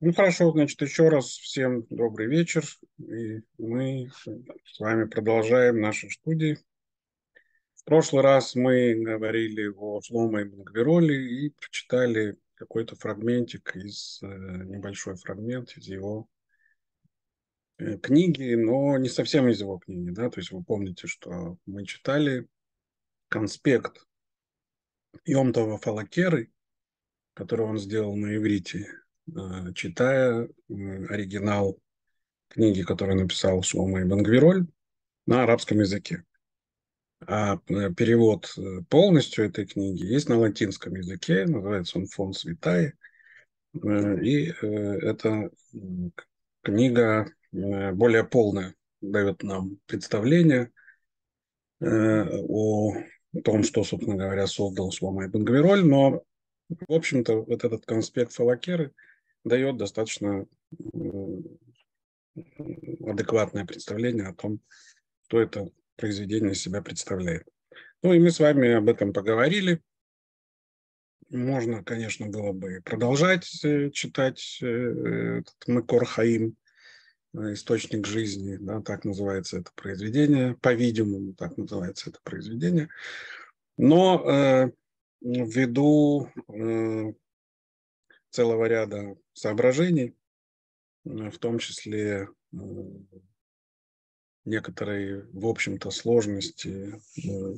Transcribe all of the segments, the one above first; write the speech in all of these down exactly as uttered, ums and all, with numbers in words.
Ну хорошо, значит, еще раз всем добрый вечер. И мы с вами продолжаем наши студии. В прошлый раз мы говорили о Шломо ибн Гвироле и прочитали какой-то фрагментик из, э, небольшой фрагмент из его э, книги, но не совсем из его книги, да, то есть вы помните, что мы читали конспект Йом Това Фалакеры, который он сделал на иврите, э, читая э, оригинал книги, которую написал Шломо ибн Гвироль, на арабском языке. А э, перевод э, полностью этой книги есть на латинском языке, называется он «Фон Святаe». Э, И э, эта м, к- книга э, более полная, дает нам представление э, о том, что, собственно говоря, создал Шломо ибн Гвироль, но, в общем-то, вот этот конспект Фалакеры дает достаточно э, адекватное представление о том, что это произведение из себя представляет. Ну и мы с вами об этом поговорили. Можно, конечно, было бы продолжать э, читать э, этот Мекор Хаим, э, источник жизни, да, так называется это произведение, по-видимому, так называется это произведение. Но э, ввиду э, целого ряда соображений, э, в том числе э, некоторой, в общем-то, сложности э,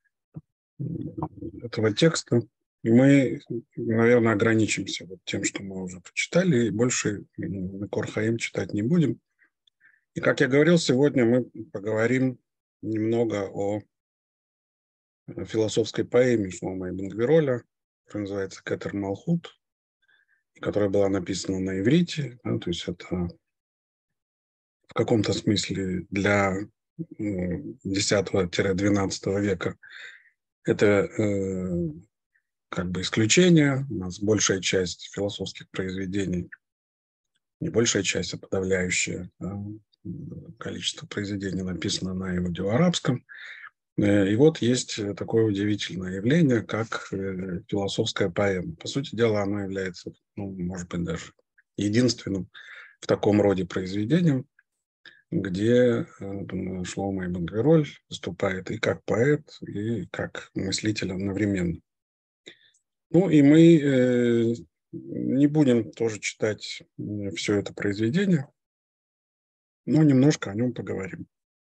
этого текста, и мы, наверное, ограничимся вот тем, что мы уже прочитали, и больше Мекор Хаим читать не будем. И, как я говорил, сегодня мы поговорим немного о философской поэме Шломо ибн Гвироля, которая называется «Кетер Малхут», которая была написана на иврите. Да, то есть это в каком-то смысле для десятого-двенадцатого века это э, как бы исключение. У нас большая часть философских произведений, не большая часть, а подавляющее да, количество произведений написано на иудео-арабском. И вот есть такое удивительное явление, как философская поэма. По сути дела, оно является, ну, может быть, даже единственным в таком роде произведением, где Шломо ибн Гвироль выступает и как поэт, и как мыслитель одновременно. Ну и мы э, не будем тоже читать все это произведение, но немножко о нем поговорим.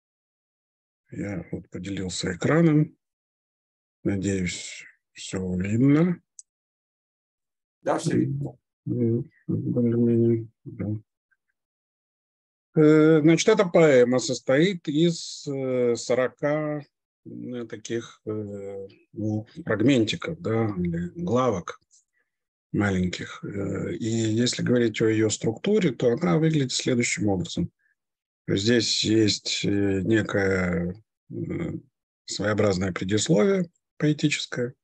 Я вот поделился экраном. Надеюсь, все видно. Да, все видно. Более-менее, да. Э, Значит, эта поэма состоит из э, сорока э, таких э, ну, фрагментиков, да, или главок маленьких. Э, И если говорить о ее структуре, то она выглядит следующим образом. Здесь есть э, некое э, своеобразное предисловие поэтическое.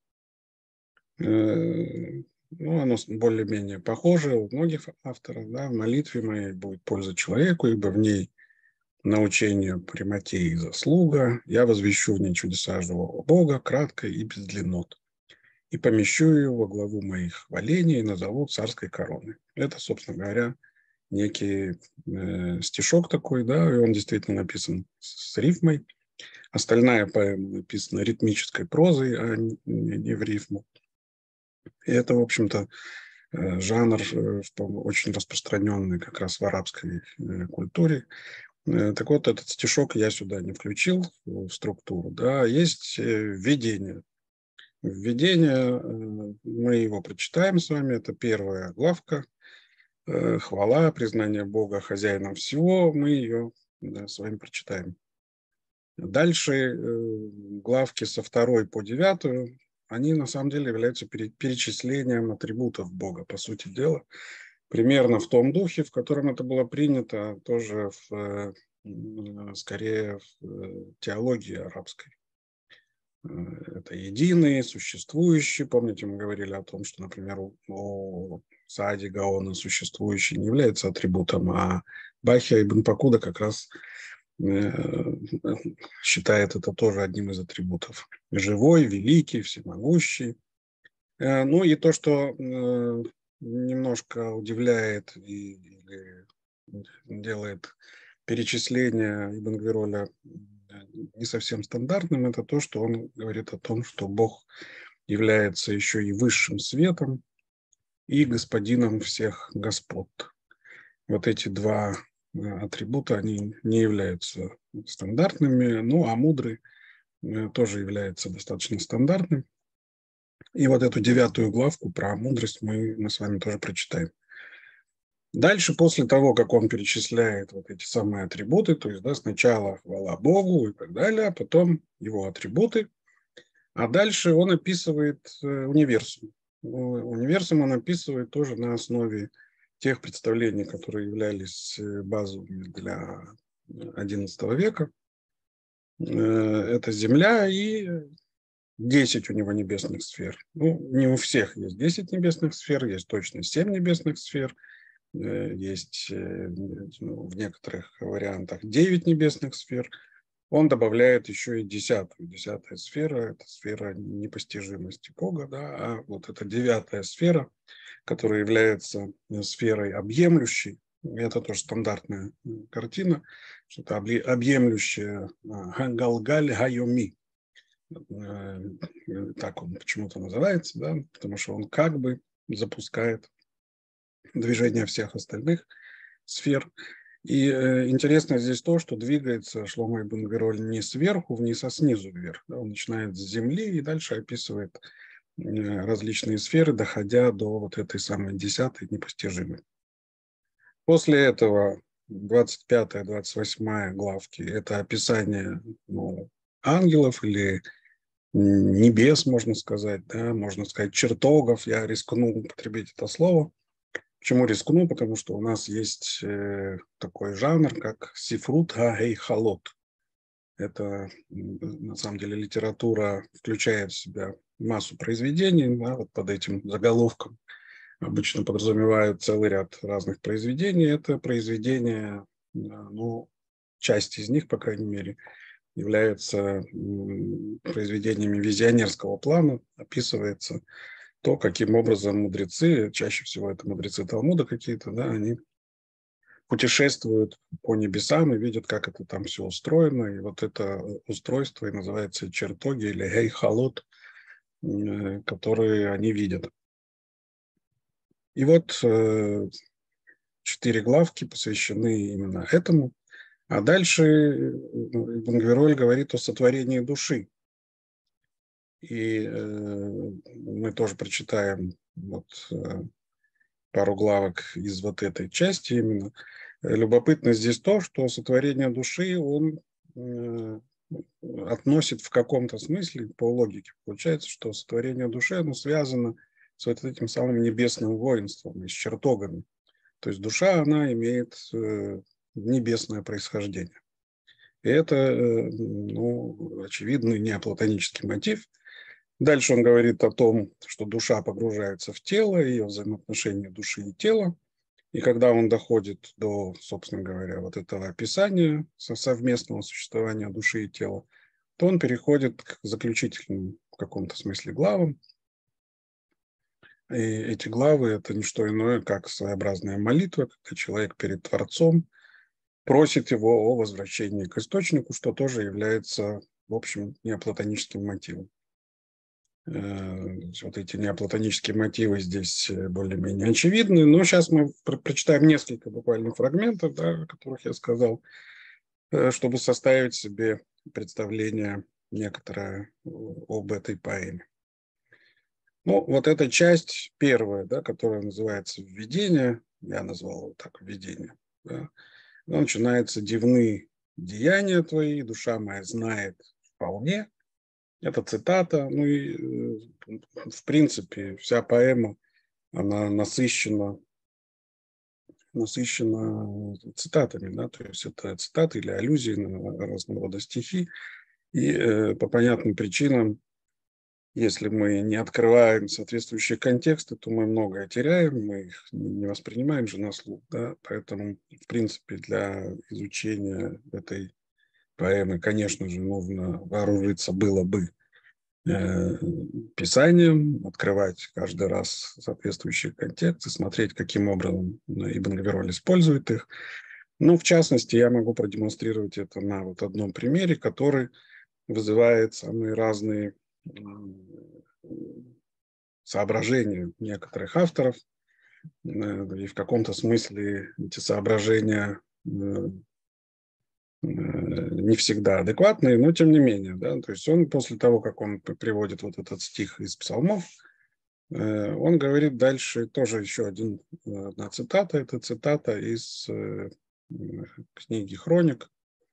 Э, Ну, оно более-менее похоже у многих авторов. Да, в молитве моей будет польза человеку, ибо в ней научение прямоте и заслуга. Я возвещу в ней чудеса живого Бога, кратко и без длиннот. И помещу ее во главу моих хвалений и назову царской короны. Это, собственно говоря, некий э, стишок такой, да, и он действительно написан с рифмой. Остальная поэма написана ритмической прозой, а не, не в рифму. И это, в общем-то, э, жанр э, очень распространенный как раз в арабской э, культуре. Э, Так вот, этот стишок я сюда не включил в структуру. Да. Есть э, введение. Введение, э, мы его прочитаем с вами, это первая главка. Э, Хвала, признание Бога хозяином всего, мы ее да, с вами прочитаем. Дальше э, главки со второй по девятую, они на самом деле являются перечислением атрибутов Бога, по сути дела. Примерно в том духе, в котором это было принято тоже в, э, скорее в э, теологии арабской. Э, Это единый, существующий. Помните, мы говорили о том, что, например, у, у Саади Гаона существующий не является атрибутом, а Бахия ибн Пакуда как раз э, считает это тоже одним из атрибутов. Живой, великий, всемогущий. Э, Ну и то, что э, немножко удивляет и, или делает перечисление Ибн Гвироля не совсем стандартным, это то, что он говорит о том, что Бог является еще и высшим светом и господином всех господ. Вот эти два атрибута, они не являются стандартными, ну а мудрый тоже является достаточно стандартным. И вот эту девятую главку про мудрость мы, мы с вами тоже прочитаем. Дальше, после того, как он перечисляет вот эти самые атрибуты, то есть да, сначала хвала Богу и так далее, а потом его атрибуты, а дальше он описывает универсум. Универсум он описывает тоже на основе тех представлений, которые являлись базовыми для одиннадцатого века. Это Земля и десять у него небесных сфер. Ну, не у всех есть десять небесных сфер, есть точно семь небесных сфер. Есть в некоторых вариантах девять небесных сфер. Он добавляет еще и десятую. Десятая сфера – это сфера непостижимости Бога, да, а вот эта девятая сфера, которая является сферой объемлющей, это тоже стандартная картина, что это объемлющая Галгаль Гайоми. Так он почему-то называется, да, потому что он как бы запускает движение всех остальных сфер. И э, интересно здесь то, что двигается Шломо ибн Гвироль не сверху вниз, а снизу вверх. Да? Он начинает с земли и дальше описывает э, различные сферы, доходя до вот этой самой десятой непостижимой. После этого двадцать пятая двадцать восьмая главки – это описание ну, ангелов или небес, можно сказать, да? Можно сказать чертогов. Я рискну употребить это слово. Почему рискну? Потому что у нас есть э, такой жанр, как сифрут га-гей-халот. Это, на самом деле, литература включает в себя массу произведений, да, вот под этим заголовком обычно подразумевают целый ряд разных произведений. Это произведения, ну, часть из них, по крайней мере, являются произведениями визионерского плана, описывается то, каким образом мудрецы, чаще всего это мудрецы Талмуда какие-то, да, они путешествуют по небесам и видят, как это там все устроено. И вот это устройство и называется чертоги или гей-халот, которые они видят. И вот четыре главки посвящены именно этому. А дальше Ибн Гвироль говорит о сотворении души. И э, мы тоже прочитаем вот, э, пару главок из вот этой части именно. Любопытно здесь то, что сотворение души он э, относит в каком-то смысле, по логике, получается, что сотворение души оно связано с вот этим самым небесным воинством и с чертогами. То есть душа, она имеет э, небесное происхождение. И это, э, ну, очевидный неоплатонический мотив. Дальше он говорит о том, что душа погружается в тело, ее взаимоотношения души и тела. И когда он доходит до, собственно говоря, вот этого описания совместного существования души и тела, то он переходит к заключительным в каком-то смысле главам. И эти главы – это не что иное, как своеобразная молитва, когда человек перед Творцом просит его о возвращении к источнику, что тоже является, в общем, неоплатоническим мотивом. Вот эти неоплатонические мотивы здесь более-менее очевидны. Но сейчас мы прочитаем несколько буквально фрагментов, да, о которых я сказал, чтобы составить себе представление некоторое об этой поэме. Ну, вот эта часть первая, да, которая называется «Введение», я назвал его так «Введение», да, начинается «Дивны деяния твои, душа моя знает вполне». Это цитата, ну и в принципе вся поэма, она насыщена, насыщена цитатами, да, то есть это цитаты или аллюзии на разного рода стихи, и э, по понятным причинам, если мы не открываем соответствующие контексты, то мы многое теряем, мы их не воспринимаем же на слух, да, поэтому в принципе для изучения этой поэмы, конечно же, нужно вооружиться было бы Писанием, открывать каждый раз соответствующие контексты, смотреть, каким образом Ибн Гавироль использует их. Ну, в частности, я могу продемонстрировать это на вот одном примере, который вызывает самые разные соображения некоторых авторов. И в каком-то смысле эти соображения не всегда адекватные, но тем не менее. Да, то есть он после того, как он приводит вот этот стих из Псалмов, он говорит дальше тоже еще один, одна цитата. Это цитата из книги «Хроник»,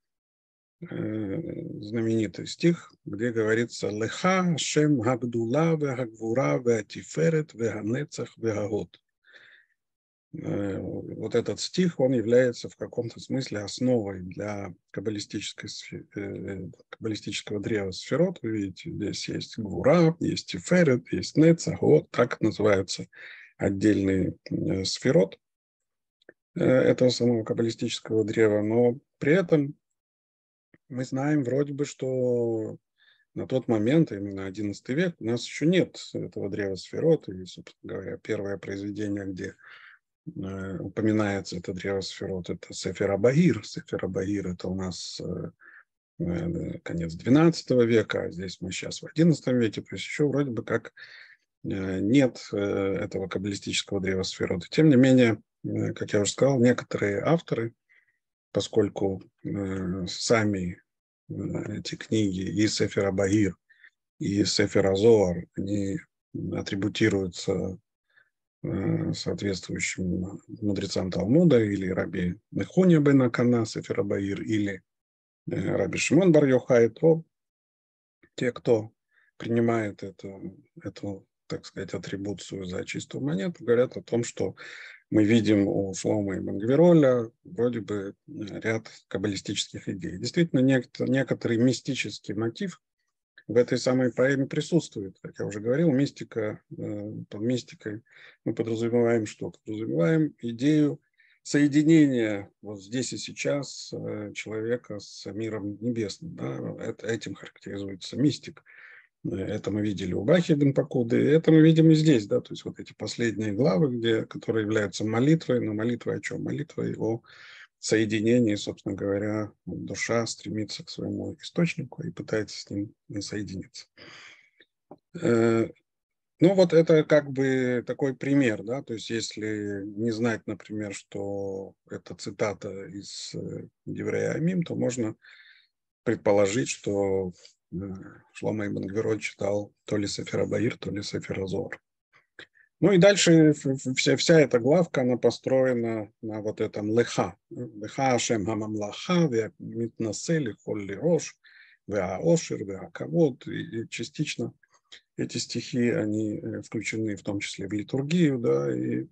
знаменитый стих, где говорится «Леха шем гагдула ве гагвура ве атиферет ве ганецах ве гагот». Вот этот стих, он является в каком-то смысле основой для каббалистической, каббалистического древа сферот. Вы видите, здесь есть гвура, есть тиферет, есть нецах, вот так называются отдельные сферот этого самого каббалистического древа. Но при этом мы знаем вроде бы, что на тот момент, именно одиннадцатый век, у нас еще нет этого древа сферот. И, собственно говоря, первое произведение, где упоминается это древо сферот, это Сефер ха-Багир. Сефер ха-Багир — это у нас конец двенадцатого века, а здесь мы сейчас в одиннадцатом веке, то есть еще вроде бы как нет этого каббалистического древа сферот. Тем не менее, как я уже сказал, некоторые авторы, поскольку сами эти книги, и Сефер ха-Багир, и Сефер ха-Зоар, они атрибутируются соответствующим мудрецам Талмуда, или раби Нехония бен Акана, Сефер ха-Багир, или раби Шимон бар Йохай, то те, кто принимает эту, эту, так сказать, атрибуцию за чистую монету, говорят о том, что мы видим у Шломо ибн Гавироля вроде бы ряд каббалистических идей. Действительно, некоторый мистический мотив в этой самой поэме присутствует. Как я уже говорил, мистика, под мистикой мы подразумеваем что? Подразумеваем идею соединения вот здесь и сейчас человека с миром небесным. Да? Это, этим характеризуется мистик. Это мы видели у Бахи бен Пакуды, и это мы видим и здесь. Да? То есть вот эти последние главы, где, которые являются молитвой, но молитвой о чем? Молитвой о соединении, собственно говоря, душа стремится к своему источнику и пытается с ним соединиться. Ну, вот это как бы такой пример, да, то есть если не знать, например, что это цитата из Деврея Амим, то можно предположить, что Шломо ибн Гавироль читал то ли Сефер ха-Багир, то ли Сефер ха-Зоар. Ну и дальше вся, вся эта главка, она построена на вот этом леха. Леха ашем хамамлаха, веамитнасели холли рош, веаошир, веакавод. И частично эти стихи, они включены в том числе в литургию, да, и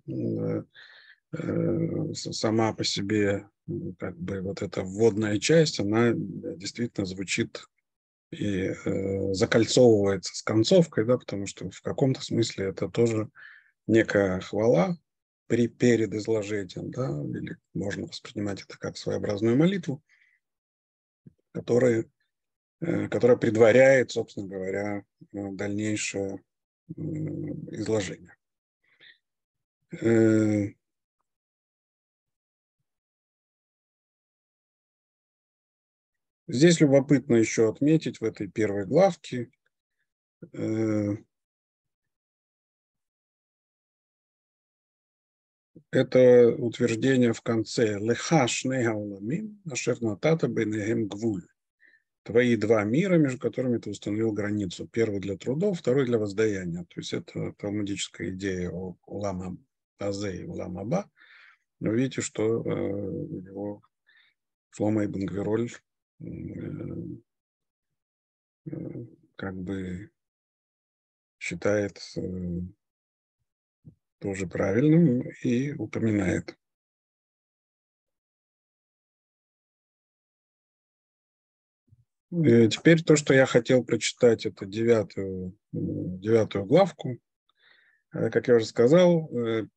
э, сама по себе как бы вот эта вводная часть, она действительно звучит и э, закольцовывается с концовкой, да, потому что в каком-то смысле это тоже некая хвала при, перед изложением, да, или можно воспринимать это как своеобразную молитву, которая, э, которая предваряет, собственно говоря, дальнейшее э, изложение. Э, Здесь любопытно еще отметить в этой первой главке э, это утверждение в конце «Леха шней хауламим, ашер натата бейнехем гвуль». Твои два мира, между которыми ты установил границу. Первый для трудов, второй для воздаяния. То есть это талмудическая идея о улама азе и улама аба. Но видите, что э, его Шломо ибн Гавироль э, э, как бы считает э, тоже правильным и упоминает. И теперь то, что я хотел прочитать, это девятую, девятую главку. Как я уже сказал,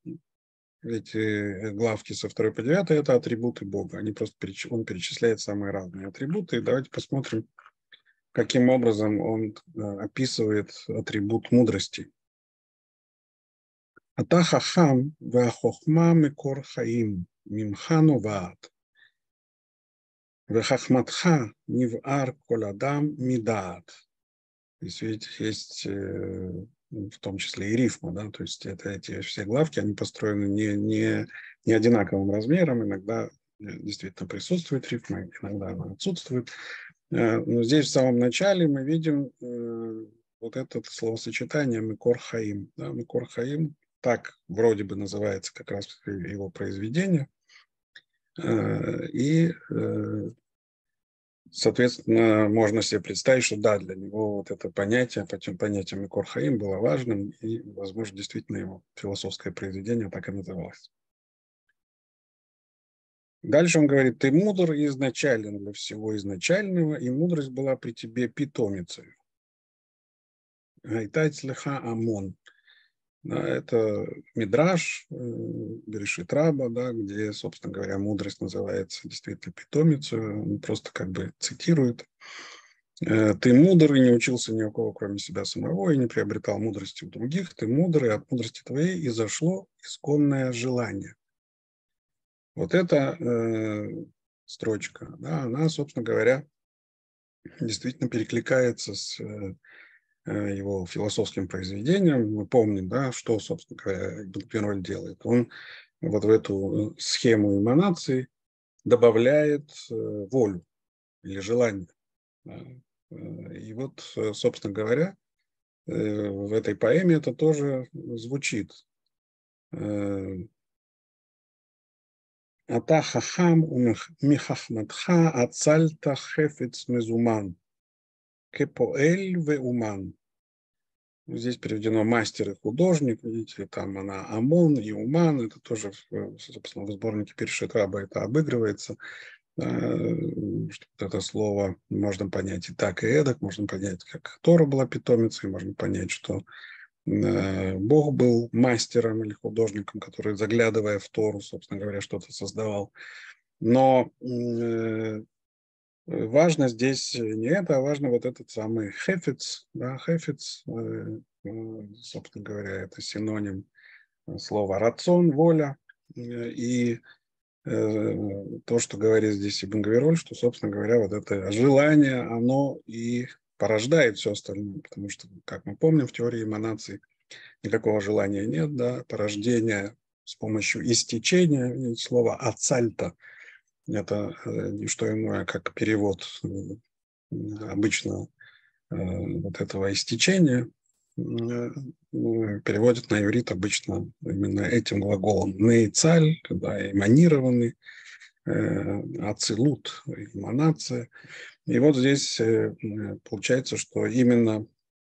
эти главки со второй по девятой – это атрибуты Бога. Они просто, он перечисляет самые разные атрибуты. И давайте посмотрим, каким образом он описывает атрибут мудрости. Ата хахам веахохма мекор хаим мимха новаат вехахматха нивар коль адам мидаат. То есть, ведь есть в том числе и рифма, да, то есть это эти все главки, они построены не, не, не одинаковым размером, иногда действительно присутствует рифма, иногда она отсутствует. Но здесь в самом начале мы видим вот это словосочетание «мекор хаим». Да, «Мекор хаим» так вроде бы называется как раз его произведение. И, соответственно, можно себе представить, что да, для него вот это понятие, понятие «мекор хаим» было важным, и, возможно, действительно его философское произведение так и называлось. Дальше он говорит: «Ты мудр и изначален для всего изначального, и мудрость была при тебе питомицей». Гайтать леха амон. Это мидраш Берешит Раба, да, где, собственно говоря, мудрость называется действительно питомицей. Он просто как бы цитирует: «Ты мудр и не учился ни у кого, кроме себя самого, и не приобретал мудрости у других. Ты мудр, и от мудрости твоей изошло исконное желание». Вот эта э, строчка, да, она, собственно говоря, действительно перекликается с э, его философским произведением. Мы помним, да, что, собственно говоря, Бенквироль делает. Он вот в эту схему эманации добавляет э, волю или желание. И вот, собственно говоря, э, в этой поэме это тоже звучит. «Ата хахам михахматха ацальта хефец мезуман кепоэль ве уман». Здесь переведено «мастер и художник». Видите, там она Амон и Уман. Это тоже, собственно, в сборнике Берешит Раба это обыгрывается. Это слово можно понять и так, и эдак. Можно понять, как Тора была питомицей. Можно понять, что Бог был мастером или художником, который, заглядывая в Тору, собственно говоря, что-то создавал. Но важно здесь не это, а важно вот этот самый хефец. Да, хефец, собственно говоря, это синоним слова рацион, воля. И то, что говорит здесь Ибн Гвироль, что, собственно говоря, вот это желание, оно и порождает все остальное. Потому что, как мы помним, в теории эманации никакого желания нет, да, порождение с помощью истечения, слово ацальта, это не что иное, как перевод обычно вот этого истечения, переводят на иврит обычно именно этим глаголом. Нейцаль, когда эманированный, ацилут, эманация. И вот здесь получается, что именно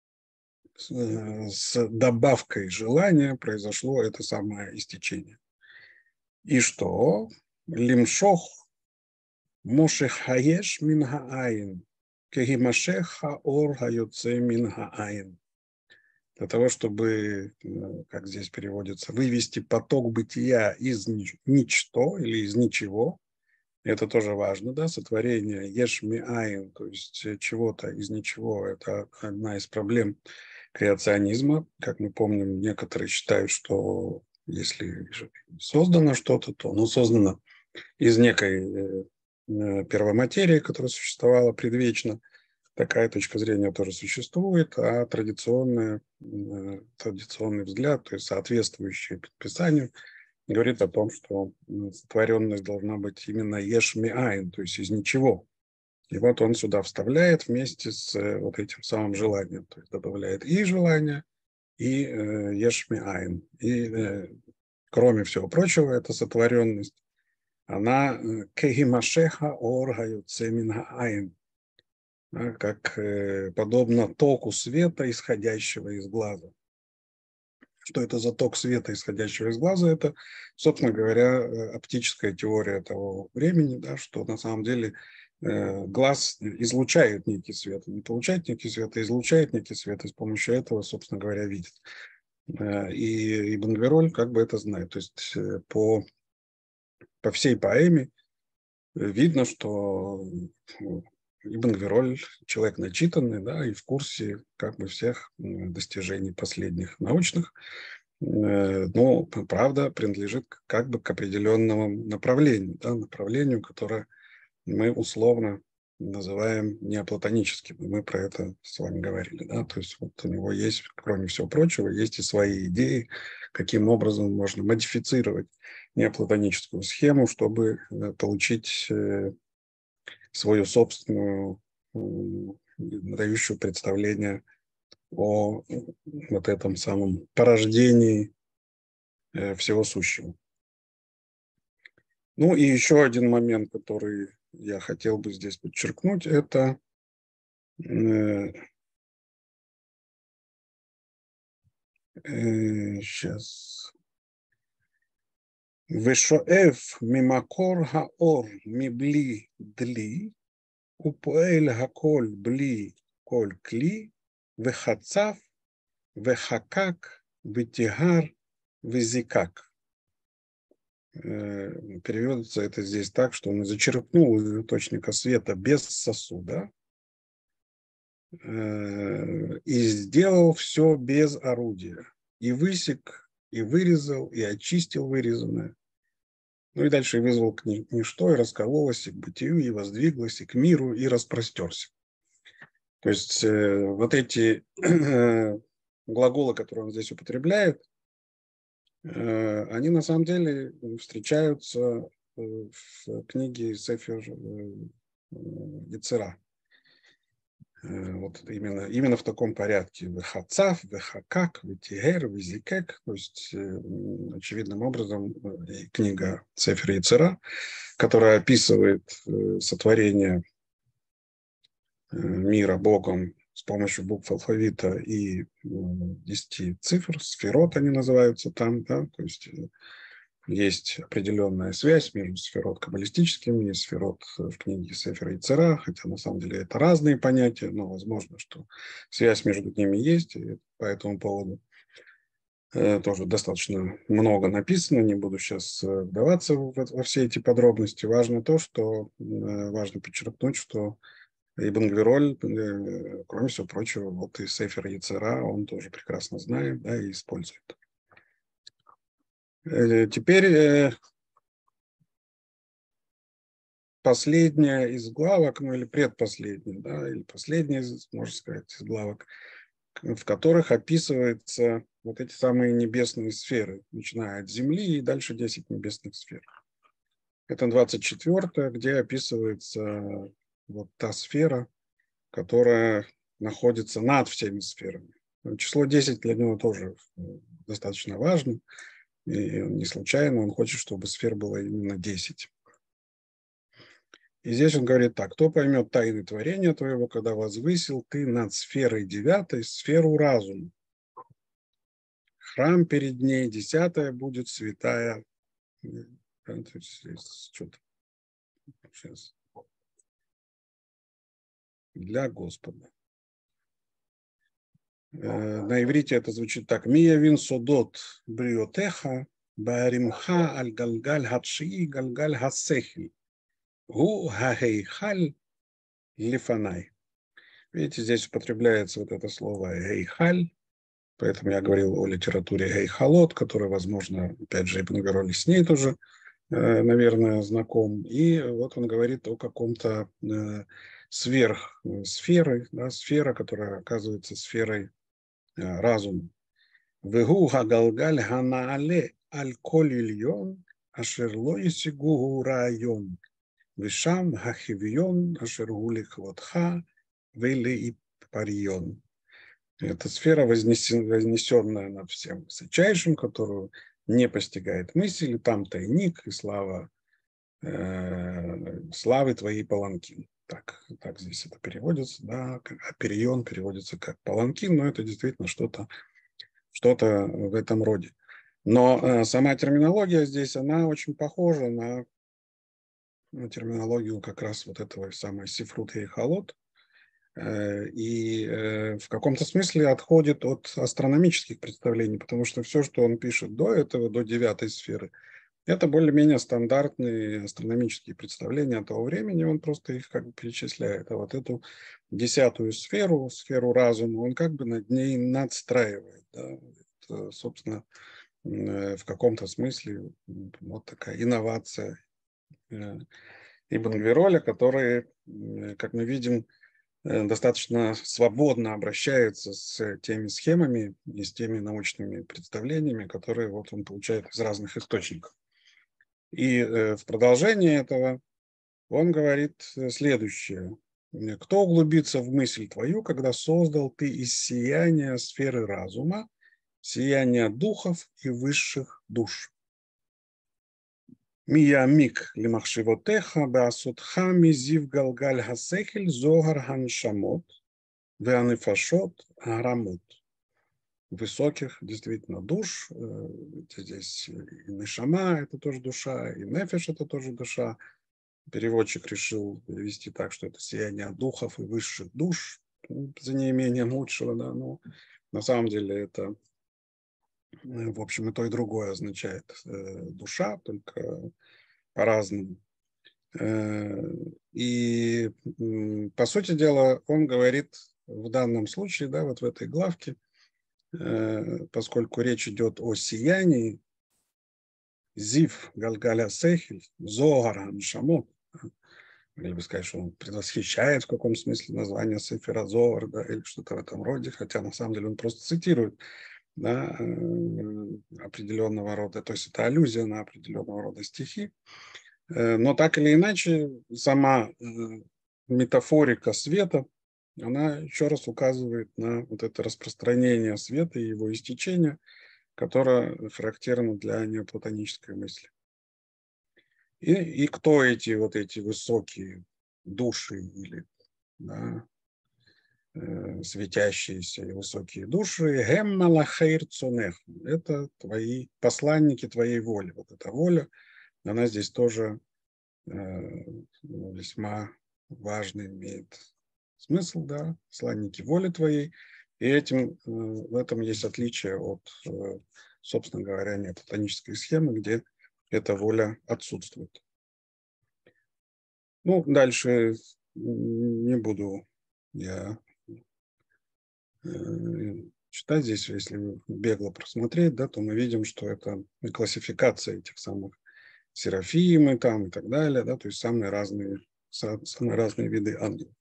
с добавкой желания произошло это самое истечение. И что? Лимшох мошех хаеш мин хаайн кегимашех хаор хайоце мин хаайн. Для того, чтобы, как здесь переводится, вывести поток бытия из ничто или из ничего. Это тоже важно, да, сотворение еш ми айн, то есть чего-то из ничего. Это одна из проблем креационизма. Как мы помним, некоторые считают, что если создано что-то, то оно создано из некой первоматерии, которая существовала предвечно. Такая точка зрения тоже существует, а традиционный, традиционный взгляд, то есть соответствующий Писанию, говорит о том, что сотворенность должна быть именно еш ми айн, то есть из ничего. И вот он сюда вставляет вместе с вот этим самым желанием, то есть добавляет и желание, и еш ми айн. И кроме всего прочего, эта сотворенность, она кегимашеха ор хайоце мин хаайн, как подобно току света, исходящего из глаза. Что это за ток света, исходящего из глаза? Это, собственно говоря, оптическая теория того времени, да, что на самом деле э, глаз излучает некий свет, не получает некий свет, а излучает некий свет, и с помощью этого, собственно говоря, видит. Э, и Ибн Гвироль как бы это знает. То есть э, по, по всей поэме видно, что Ибн Гвироль человек начитанный, да, и в курсе как бы всех достижений последних научных, но, правда, принадлежит как бы к определенному направлению, да, направлению, которое мы условно называем неоплатоническим. Мы про это с вами говорили. Да? То есть вот у него есть, кроме всего прочего, есть и свои идеи, каким образом можно модифицировать неоплатоническую схему, чтобы получить свою собственную, дающую представление о вот этом самом порождении всего сущего. Ну и еще один момент, который я хотел бы здесь подчеркнуть, это э, э, сейчас. Вешоэф мимакор хаор мибли дли, упоэль хаколь бли коль кли, вехацав, вехакак, витигар, визикак. Переводится это здесь так, что он зачерпнул из источника света без сосуда и сделал все без орудия. И высек, и вырезал, и очистил вырезанное. Ну и дальше вызвал к ничто, и раскололось, и к бытию, и воздвиглось, и к миру, и распростерся. То есть э, вот эти э, глаголы, которые он здесь употребляет, э, они на самом деле встречаются в книге Сефер Ецера. Вот именно, именно в таком порядке. Вехацав, вехакак, витигер, визикек. То есть, очевидным образом, книга Сефер Ецера, которая описывает сотворение мира Богом с помощью букв алфавита и десяти цифр, сферот они называются там, да, то есть есть определенная связь между сферот каббалистическими и сферот в книге Сефер Ецера, хотя на самом деле это разные понятия, но возможно, что связь между ними есть, и по этому поводу тоже достаточно много написано, не буду сейчас вдаваться во все эти подробности. Важно то, что важно подчеркнуть, что Ибн Гвироль, кроме всего прочего, вот и Сефер Ецера он тоже прекрасно знает, да, и использует. Теперь последняя из главок, ну или предпоследняя, да, или последняя, можно сказать, из главок, в которых описываются вот эти самые небесные сферы, начиная от Земли и дальше десять небесных сфер. Это двадцать четвёртая, где описывается вот та сфера, которая находится над всеми сферами. Число десять для него тоже достаточно важно, и не случайно он хочет, чтобы сфер было именно десять. И здесь он говорит так: кто поймет тайны творения твоего, когда возвысил ты над сферой девятой сферу разума. Храм перед ней, десятая будет святая. Что-то сейчас. Для Господа. На иврите это звучит так: Мия вин содот бриотеха, бааримха аль галгаль хатшии галгаль хасехи. Гу хахейхаль лифанай. Видите, здесь употребляется вот это слово гейхаль, поэтому я говорил о литературе гейхалот, которая, возможно, опять же, Ибн Гвироль с ней тоже, наверное, знаком. И вот он говорит о каком-то сверхсфере, да, сфера, которая оказывается сферой разума. Вегу хагалгаль ханаале аль коль ильон ашер ло исигу район. Вишам хахивьон ашергули хвотха вели и парион. Это сфера, вознесенная над всем высочайшим, которую не постигает мысль, и там тайник, и слава, э, славы твоей паланкин. Так, так здесь это переводится, да, аперион переводится как паланкин, но это действительно что-то что-то в этом роде. Но э, сама терминология здесь, она очень похожа на терминологию как раз вот этого самой Сифрут Гейхалот, и в каком-то смысле отходит от астрономических представлений, потому что все, что он пишет до этого, до девятой сферы, Это более-менее стандартные астрономические представления того времени, он просто их как бы перечисляет. А вот эту десятую сферу, сферу разума, он как бы над ней надстраивает. Да? Это, собственно, в каком-то смысле вот такая инновация Ибн Гвироля, который, как мы видим, достаточно свободно обращается с теми схемами и с теми научными представлениями, которые вот он получает из разных источников. И в продолжение этого он говорит следующее. «Кто углубится в мысль твою, когда создал ты из сияния сферы разума, сияния духов и высших душ? Миямик лимахшивотеха беасутха мизив галгаль хасехель зогар ханшамот веанифашот арамут». Высоких действительно душ, здесь и нешама это тоже душа, и нефеш это тоже душа. Переводчик решил перевести так, что это сияние духов и высших душ, за неимением лучшего, да, но на самом деле это, в общем, и то, и другое означает душа, только по-разному. И, по сути дела, он говорит в данном случае, да, вот в этой главке, поскольку речь идет о сиянии, Зив Галгаля Сехель, Зогар Аншамот, или бы сказать, что он предвосхищает в каком смысле название Сефера Зогар, да, или что-то в этом роде, хотя на самом деле он просто цитирует, да, определенного рода, то есть это аллюзия на определенного рода стихи. Но так или иначе, сама метафорика света, она еще раз указывает на вот это распространение света и его истечение, которое характерно для неоплатонической мысли. И, и кто эти вот эти высокие души или, да, э, светящиеся и высокие души? Гем малахейр цонех. Это твои посланники твоей воли. Вот эта воля, она здесь тоже э, весьма важный имеет смысл, да, посланники воли твоей. И этим, в этом есть отличие от, собственно говоря, неоплатонической схемы, где эта воля отсутствует. Ну, дальше не буду я читать здесь, если бегло просмотреть, да, то мы видим, что это классификация этих самых серафимы там и так далее, да, то есть самые разные, самые разные виды ангелов.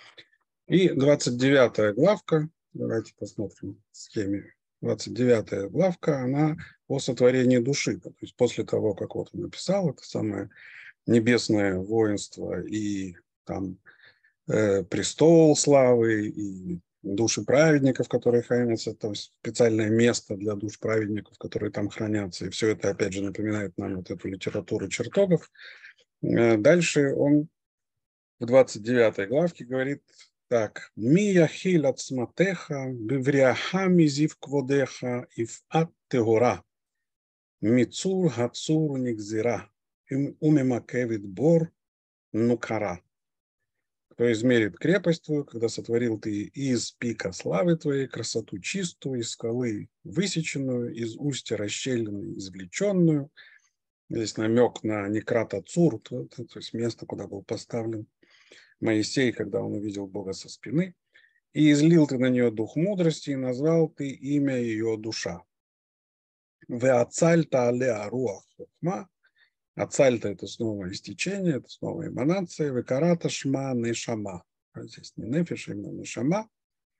И двадцать девятая главка, давайте посмотрим в схеме. двадцать девятая главка, она о сотворении души. То есть после того, как вот он написал это самое небесное воинство и там э, престол славы и души праведников, которые хранятся, то есть специальное место для душ праведников, которые там хранятся. И все это, опять же, напоминает нам вот эту литературу чертогов. Э, дальше он в двадцать девятой главке говорит так: «Ми яхил от сматеха, бивряха мизив кводеха, ив ат тегора, мицур гацур нигзира, умемакевит бор нукара». Кто измерит крепость твою, когда сотворил ты из пика славы твоей, красоту чистую, из скалы высеченную, из устья расщелины извлеченную. Здесь намек на Некрат Ацур, то, то есть место, куда был поставлен Моисей, когда он увидел Бога со спины. И излил ты на нее дух мудрости, и назвал ты имя ее душа. Веацальта алеа руах хохма. Ацальта — это снова истечение, это снова эманация. Векарата шма нешама. Здесь не нефиш, а именно нешама.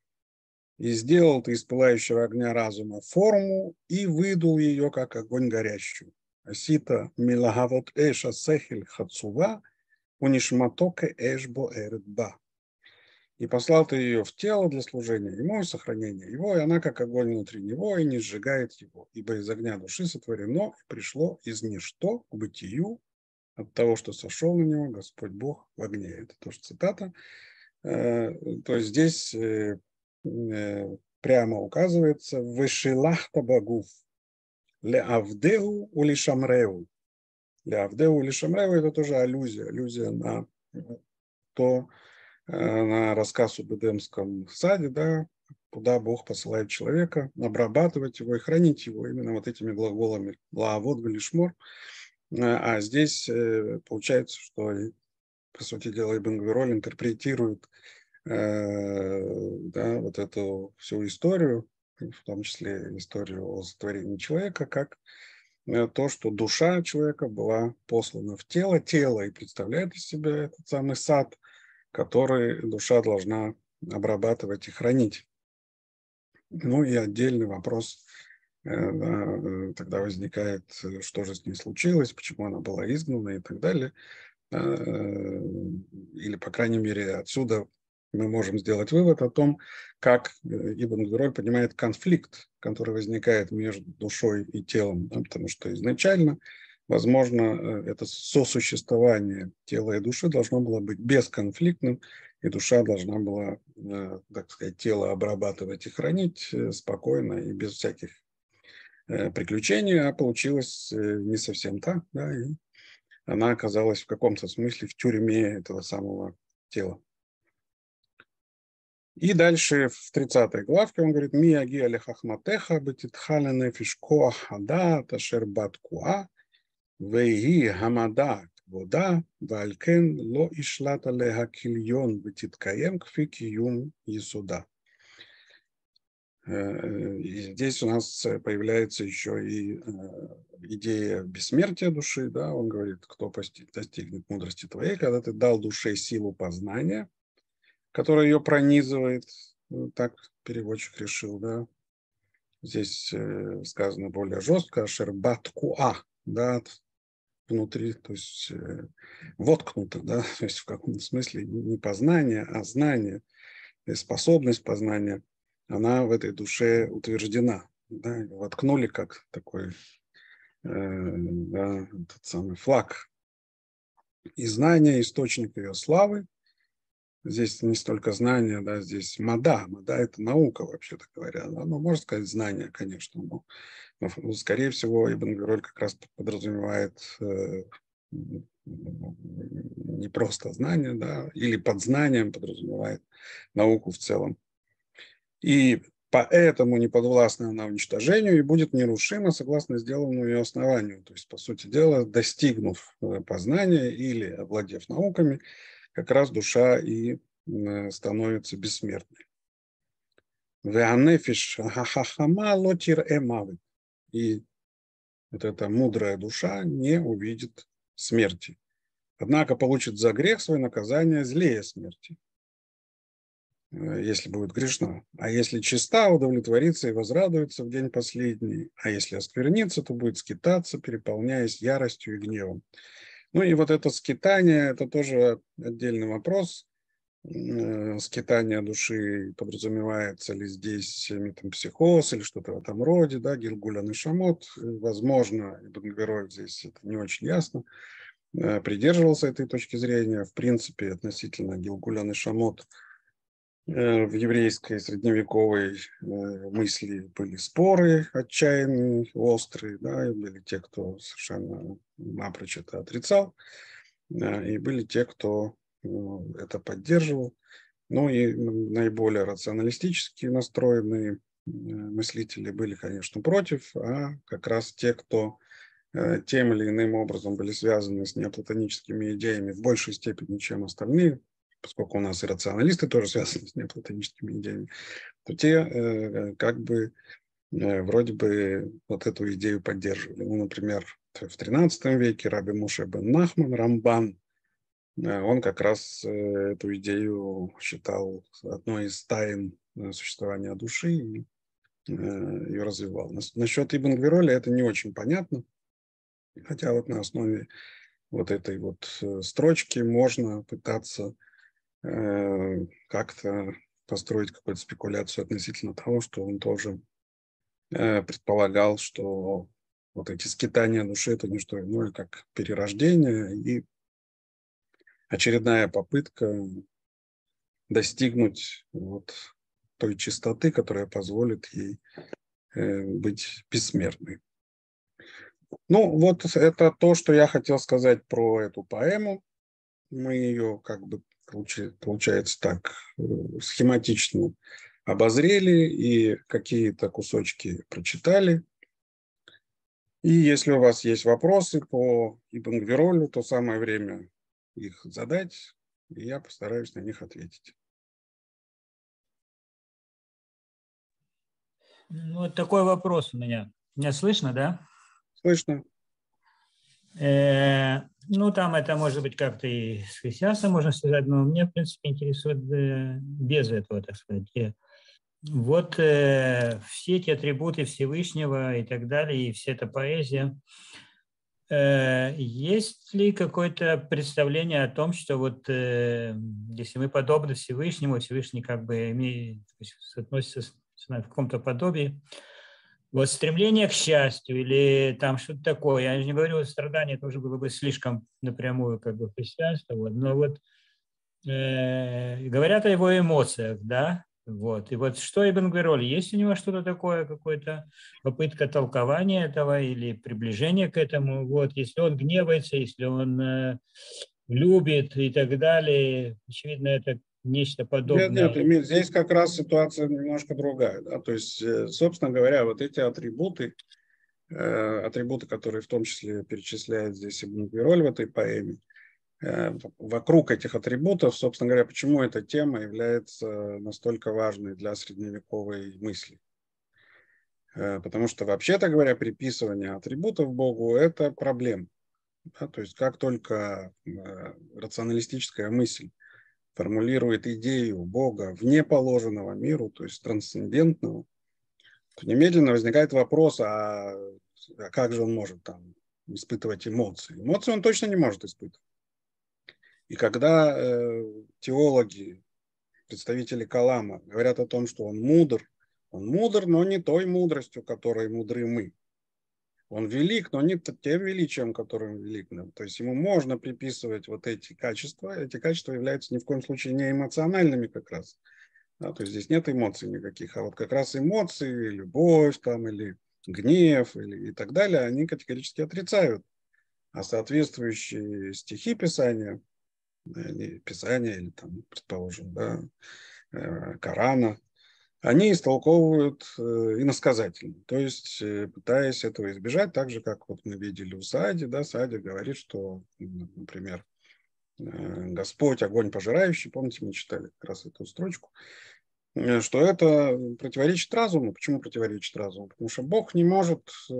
И сделал ты из пылающего огня разума форму и выдул ее, как огонь горящую. Асита милагавот эша сехель хацува унишматоке эшбо эредба. И послал ты ее в тело для служения ему и сохранения его, и она, как огонь внутри него, и не сжигает его. Ибо из огня души сотворено и пришло из ничто к бытию от того, что сошел на него Господь Бог в огне. Это тоже цитата. То есть здесь прямо указывается «Вешилахта багуф леавдеу улишамреу». Леавдеу улишамреу — это тоже аллюзия, аллюзия на то, на рассказ об Эдемском саде, да, куда Бог посылает человека обрабатывать его и хранить его именно вот этими глаголами лаавот велишмор. А здесь получается, что, по сути дела, Ибн Гвироль интерпретирует да, вот эту всю историю, в том числе историю о сотворении человека, как то, что душа человека была послана в тело, тело и представляет из себя этот самый сад, который душа должна обрабатывать и хранить. Ну и отдельный вопрос да, тогда возникает, что же с ней случилось, почему она была изгнана и так далее. Или, по крайней мере, отсюда мы можем сделать вывод о том, как Ибн Гвироль понимает конфликт, который возникает между душой и телом, да, потому что изначально, возможно, это сосуществование тела и души должно было быть бесконфликтным, и душа должна была, так сказать, тело обрабатывать и хранить спокойно и без всяких приключений, а получилось не совсем так, да, и она оказалась в каком-то смысле в тюрьме этого самого тела. И дальше в тридцатой главке он говорит: «Ми аги але хахматеха бетитхале нефиш коах ада ташер бат куа веги гамада вода валькен ло ишлат алеха кильон бетиткаем кфи киюм есуда». И здесь у нас появляется еще и идея бессмертия души. Да? Он говорит: кто достигнет мудрости твоей, когда ты дал душе силу познания, которая ее пронизывает, так переводчик решил, да. Здесь сказано более жестко, шербат куа, да, внутри, то есть воткнуто, да, то есть в каком-то смысле не познание, а знание, способность познания, она в этой душе утверждена, да, воткнули как такой да, тот самый флаг. И знание — источник ее славы. Здесь не столько знание, да, здесь мада. Мада – это наука, вообще-то говоря. Да? Ну, можно сказать, знание, конечно. Но, но скорее всего, Ибн Гвироль как раз подразумевает э, не просто знание, да, или под знанием подразумевает науку в целом. И поэтому не подвластна она уничтожению и будет нерушима согласно сделанному ее основанию. То есть, по сути дела, достигнув познания или овладев науками, как раз душа и становится бессмертной. И вот эта мудрая душа не увидит смерти. Однако получит за грех свое наказание злее смерти, если будет грешна. А если чиста, удовлетворится и возрадуется в день последний. А если осквернится, то будет скитаться, переполняясь яростью и гневом. Ну и вот это скитание, это тоже отдельный вопрос. Скитание души, подразумевается ли здесь метампсихоз или что-то в этом роде, да, Гилгуля нешамот. Возможно, Ибн Гвироль здесь это не очень ясно, придерживался этой точки зрения. В принципе, относительно Гилгуля нешамот в еврейской средневековой мысли были споры отчаянные, острые, да, и были те, кто совершенно напрочь это отрицал, и были те, кто это поддерживал. Ну и наиболее рационалистически настроенные мыслители были, конечно, против, а как раз те, кто тем или иным образом были связаны с неоплатоническими идеями в большей степени, чем остальные, поскольку у нас и рационалисты тоже связаны с неоплатоническими идеями, то те как бы вроде бы вот эту идею поддерживали. Ну, например, в тринадцатом веке Раби Моше бен Нахман, Рамбан, он как раз эту идею считал одной из тайн существования души и ее развивал. Насчет Ибн Гвироля это не очень понятно, хотя вот на основе вот этой вот строчки можно пытаться как-то построить какую-то спекуляцию относительно того, что он тоже предполагал, что вот эти скитания души — это не что иное, как перерождение и очередная попытка достигнуть вот той чистоты, которая позволит ей быть бессмертной. Ну, вот это то, что я хотел сказать про эту поэму. Мы ее как бы, получается так, схематично обозрели и какие-то кусочки прочитали. И если у вас есть вопросы по Ибн Гвиролю, то самое время их задать, и я постараюсь на них ответить. Ну, вот такой вопрос у меня. Меня слышно, да? Слышно? Э, ну, там это может быть как-то и с христианством можно связать, но меня, в принципе, интересует э, без этого, так сказать. Э, вот э, все эти атрибуты Всевышнего и так далее, и вся эта поэзия. Э, есть ли какое-то представление о том, что вот э, если мы подобны Всевышнему, Всевышний как бы имеет, то есть относится с, в каком-то подобии, вот стремление к счастью или там что-то такое. Я не говорю, страдание тоже было бы слишком напрямую как бы христианство, вот, но вот э, говорят о его эмоциях, да, вот. И вот что Ибн Гвироль, есть у него что-то такое, какая-то попытка толкования этого или приближения к этому, вот, если он гневается, если он э, любит и так далее, очевидно, это нечто Нет, подобное. нет, Эмиль, здесь как раз ситуация немножко другая. Да? То есть, собственно говоря, вот эти атрибуты, э, атрибуты, которые в том числе перечисляет здесь Ибн Гвироль в этой поэме, э, вокруг этих атрибутов, собственно говоря, почему эта тема является настолько важной для средневековой мысли. Э, потому что, вообще-то говоря, приписывание атрибутов Богу – это проблема. Да? То есть, как только э, рационалистическая мысль формулирует идею Бога вне положенного миру, то есть трансцендентного, то немедленно возникает вопрос, а, а как же он может там испытывать эмоции? Эмоции он точно не может испытывать. И когда э, теологи, представители Калама говорят о том, что он мудр, он мудр, но не той мудростью, которой мудры мы. Он велик, но не тем величием, которым велик. То есть ему можно приписывать вот эти качества. Эти качества являются ни в коем случае не эмоциональными как раз. Да, то есть здесь нет эмоций никаких. А вот как раз эмоции, любовь там, или гнев или, и так далее, они категорически отрицают. А соответствующие стихи Писания, или Писания, или там, предположим, да, Корана, они истолковывают э, иносказательно, то есть э, пытаясь этого избежать, так же, как вот мы видели у Саади, да, Саади говорит, что, например, э, Господь огонь пожирающий, помните, мы читали как раз эту строчку, э, что это противоречит разуму. Почему противоречит разуму? Потому что Бог не может, э,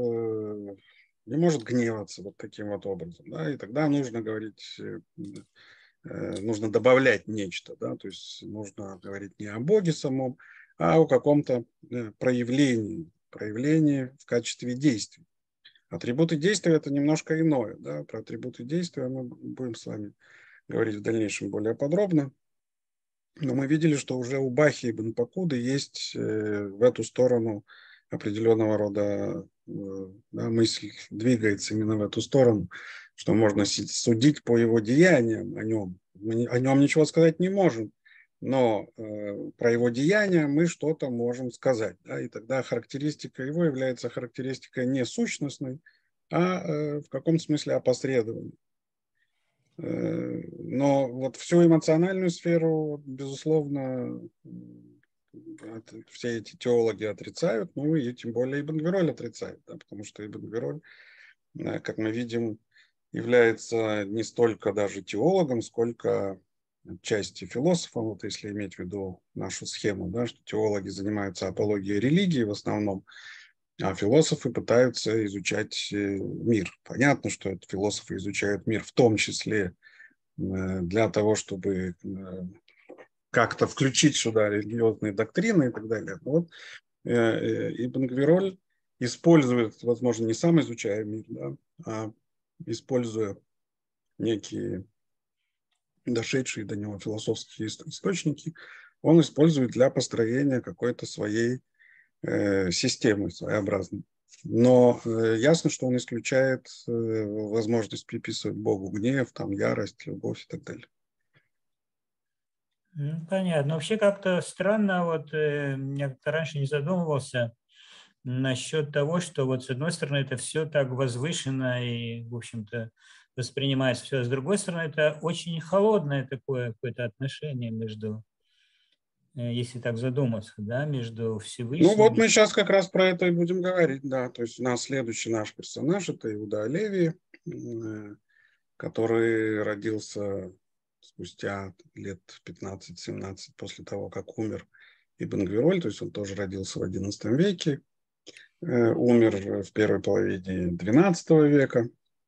не может гневаться вот таким вот образом, да, и тогда нужно говорить, э, э, нужно добавлять нечто, да, то есть нужно говорить не о Боге самом, а о каком-то проявлении, проявлении в качестве действий. Атрибуты действия – это немножко иное. Да? Про атрибуты действия мы будем с вами говорить в дальнейшем более подробно. Но мы видели, что уже у Бахи и Ибн Пакуды есть в эту сторону определенного рода да, мысль, двигается именно в эту сторону, что можно судить по его деяниям о нем. Мы о нем ничего сказать не можем, но э, про его деяния мы что-то можем сказать. Да, и тогда характеристика его является характеристикой не сущностной, а э, в каком смысле опосредованной. Э, но вот всю эмоциональную сферу, безусловно, все эти теологи отрицают, ну и тем более Ибн Гвироль отрицает, да, потому что Ибн Гвироль, как мы видим, является не столько даже теологом, сколько части философом, вот если иметь в виду нашу схему, да, что теологи занимаются апологией религии в основном, а философы пытаются изучать мир. Понятно, что это философы изучают мир в том числе для того, чтобы как-то включить сюда религиозные доктрины и так далее. Вот Ибн Гвироль использует, возможно, не сам изучая мир, да, а используя некие дошедшие до него философские источники, он использует для построения какой-то своей э, системы своеобразной. Но э, ясно, что он исключает э, возможность приписывать Богу гнев, там, ярость, любовь и так далее. Понятно. Вообще как-то странно, вот э, я как-то раньше не задумывался насчет того, что вот с одной стороны это все так возвышенно и, в общем-то, воспринимается все, а с другой стороны это очень холодное такое какое-то отношение между если так задуматься, да, между Всевышним. Ну вот мы сейчас как раз про это и будем говорить, да. То есть у нас следующий наш персонаж – это Иуда Алеви, который родился спустя лет пятнадцать-семнадцать после того, как умер Ибн Гвироль, то есть он тоже родился в одиннадцатом веке, умер в первой половине двенадцатого века.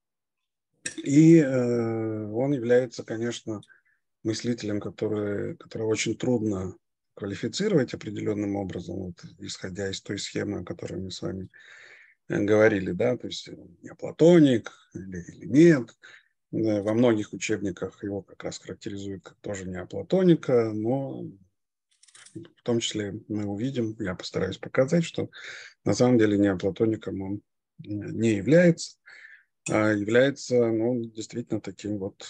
И он является, конечно, мыслителем, который, которого очень трудно квалифицировать определенным образом, вот, исходя из той схемы, о которой мы с вами говорили, да, то есть неоплатоник или, или нет. Во многих учебниках его как раз характеризуют как тоже неоплатоника, но в том числе мы увидим, я постараюсь показать, что на самом деле неоплатоником он не является, а является, ну, действительно таким вот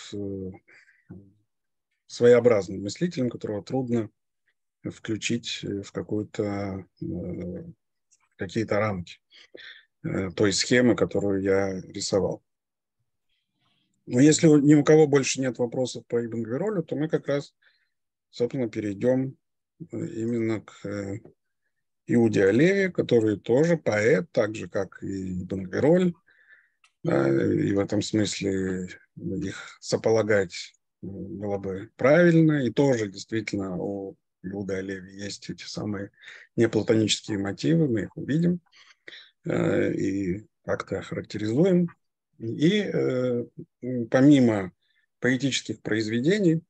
своеобразным мыслителем, которого трудно включить в какую-то, какие-то рамки той схемы, которую я рисовал. Но если ни у кого больше нет вопросов по Ибн Гвиролю, то мы как раз, собственно, перейдем именно к Иуде Алеви, который тоже поэт, так же, как и Ибн Гвироль. Да, и в этом смысле их сополагать было бы правильно. И тоже действительно у Иуды Алеви есть эти самые неплатонические мотивы, мы их увидим и как-то охарактеризуем. И э, помимо поэтических произведений,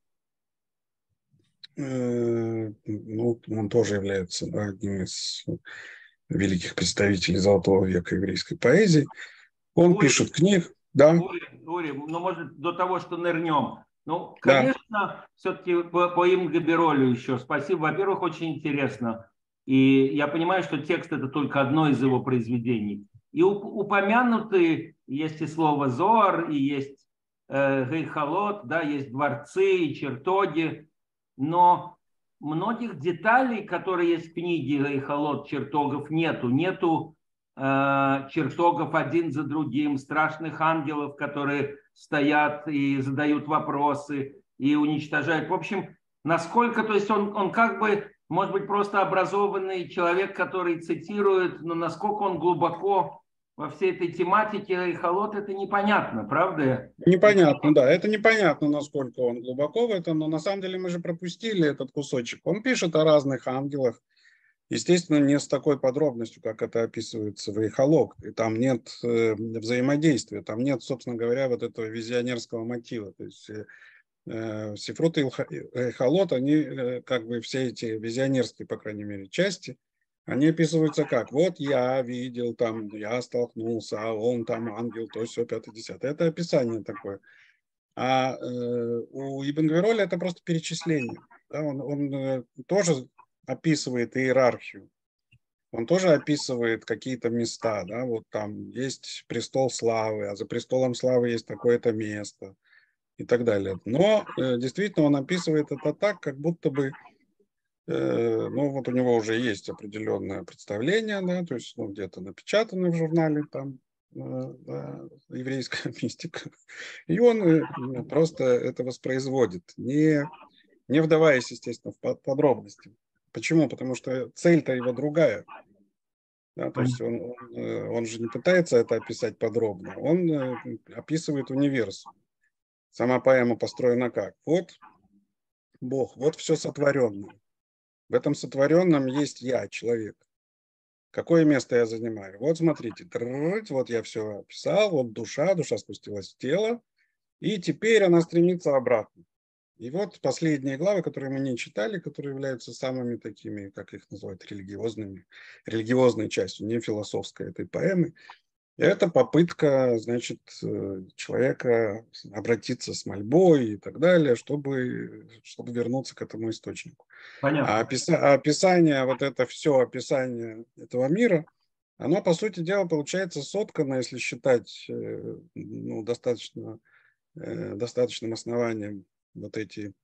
э, ну, он тоже является, да, одним из великих представителей золотого века еврейской поэзии. Он Ури, пишет книг, да. Ури, Ури, ну, может, до того, что нырнем. Ну, Да. конечно, все-таки по, по Ибн Гвиролю еще. Спасибо. Во-первых, очень интересно. И я понимаю, что текст – это только одно из его произведений. И упомянуты, есть и слово «зоар», и есть э, «гейхалот», да, есть дворцы и чертоги, но многих деталей, которые есть в книге «Гейхалот», чертогов нету. Нету э, чертогов один за другим, страшных ангелов, которые стоят и задают вопросы, и уничтожают. В общем, насколько, то есть он, он как бы, может быть, просто образованный человек, который цитирует, но насколько он глубоко во всей этой тематике Гейхалот, это непонятно, правда? Непонятно, да. Это непонятно, насколько он глубоко в этом, но на самом деле мы же пропустили этот кусочек. Он пишет о разных ангелах, естественно, не с такой подробностью, как это описывается в Гейхалот. И там нет э, взаимодействия, там нет, собственно говоря, вот этого визионерского мотива. То есть э, Сифрут и Гейхалот, они э, как бы все эти визионерские, по крайней мере, части, они описываются как: вот я видел, там, я столкнулся, а он там ангел, то все, пятое, десятое. Это описание такое. А э, у Ибн Гвироля это просто перечисление. Да? Он, он э, тоже описывает иерархию. Он тоже описывает какие-то места. Да? Вот там есть престол славы, а за престолом славы есть такое-то место и так далее. Но э, действительно он описывает это так, как будто бы ну, вот у него уже есть определенное представление, да, то есть, ну, где-то напечатано в журнале там да, еврейская мистика, и он просто это воспроизводит, не, не вдаваясь, естественно, в подробности. Почему? Потому что цель-то его другая. Да, то есть он, он, он же не пытается это описать подробно, он описывает универсум. Сама поэма построена как? Вот Бог, вот все сотворенное. В этом сотворенном есть я, человек. Какое место я занимаю? Вот смотрите, вот я все описал, вот душа, душа спустилась в тело, и теперь она стремится обратно. И вот последние главы, которые мы не читали, которые являются самыми такими, как их называют, религиозными, религиозной частью, не философской этой поэмы. Это попытка, значит, человека обратиться с мольбой и так далее, чтобы, чтобы вернуться к этому источнику. Понятно. А описание, а описание, вот это все описание этого мира, оно, по сути дела, получается соткано, если считать ну, достаточно, достаточным основанием вот эти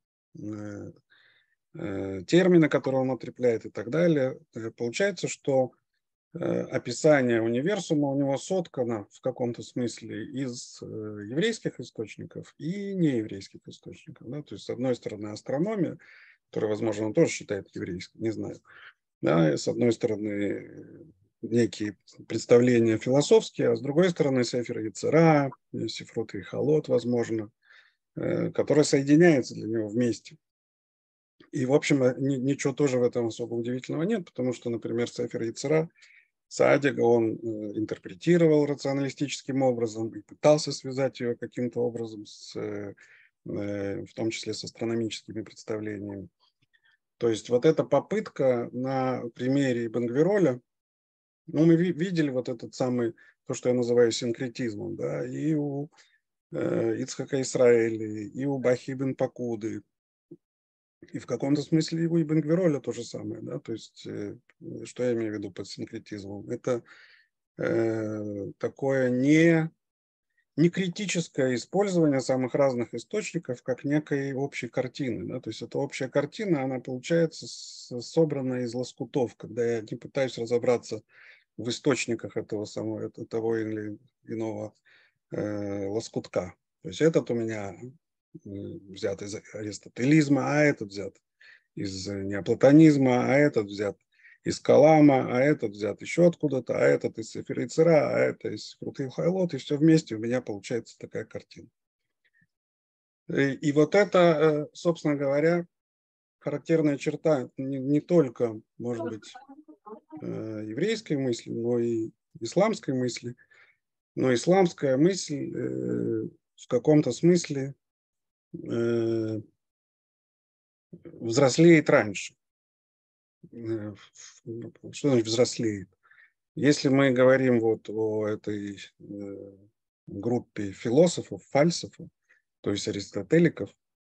термины, которые он употребляет и так далее. Получается, что описание универсума у него соткано в каком-то смысле из еврейских источников и нееврейских источников. Да? То есть, с одной стороны, астрономия, который, возможно, он тоже считает еврейским, не знаю. Да, с одной стороны, некие представления философские, а с другой стороны, Сефер Ецера, Сифрут и Халот, возможно, которые соединяются для него вместе. И, в общем, ничего тоже в этом особо удивительного нет, потому что, например, Сефер Ецера Саадига он интерпретировал рационалистическим образом и пытался связать ее каким-то образом, с, в том числе с астрономическими представлениями. То есть вот эта попытка на примере Ибн Гвироля, ну, мы видели вот этот самый, то, что я называю синкретизмом, да, и у э, Ицхака Исраэля, и у Бахи ибн Пакуды, и в каком-то смысле и у Ибн Гвироля то же самое, да, то есть, э, что я имею в виду под синкретизмом? Это э, такое не, не критическое использование самых разных источников как некой общей картины, да, то есть эта общая картина, она получается собрана из лоскутов, когда я не пытаюсь разобраться в источниках этого самого, того или иного э, лоскутка. То есть этот у меня взят из аристотелизма, а этот взят из неоплатонизма, а этот взят из Калама, а этот взят еще откуда-то, а этот из Сефер Ецера, а это из Крутых Хайлот, и все вместе у меня получается такая картина. И, и вот это, собственно говоря, характерная черта не, не только, может быть, еврейской мысли, но и исламской мысли. Но исламская мысль в каком-то смысле взрослеет раньше. Что значит взрослеет? Если мы говорим вот о этой группе философов, фальсофов, то есть аристотеликов,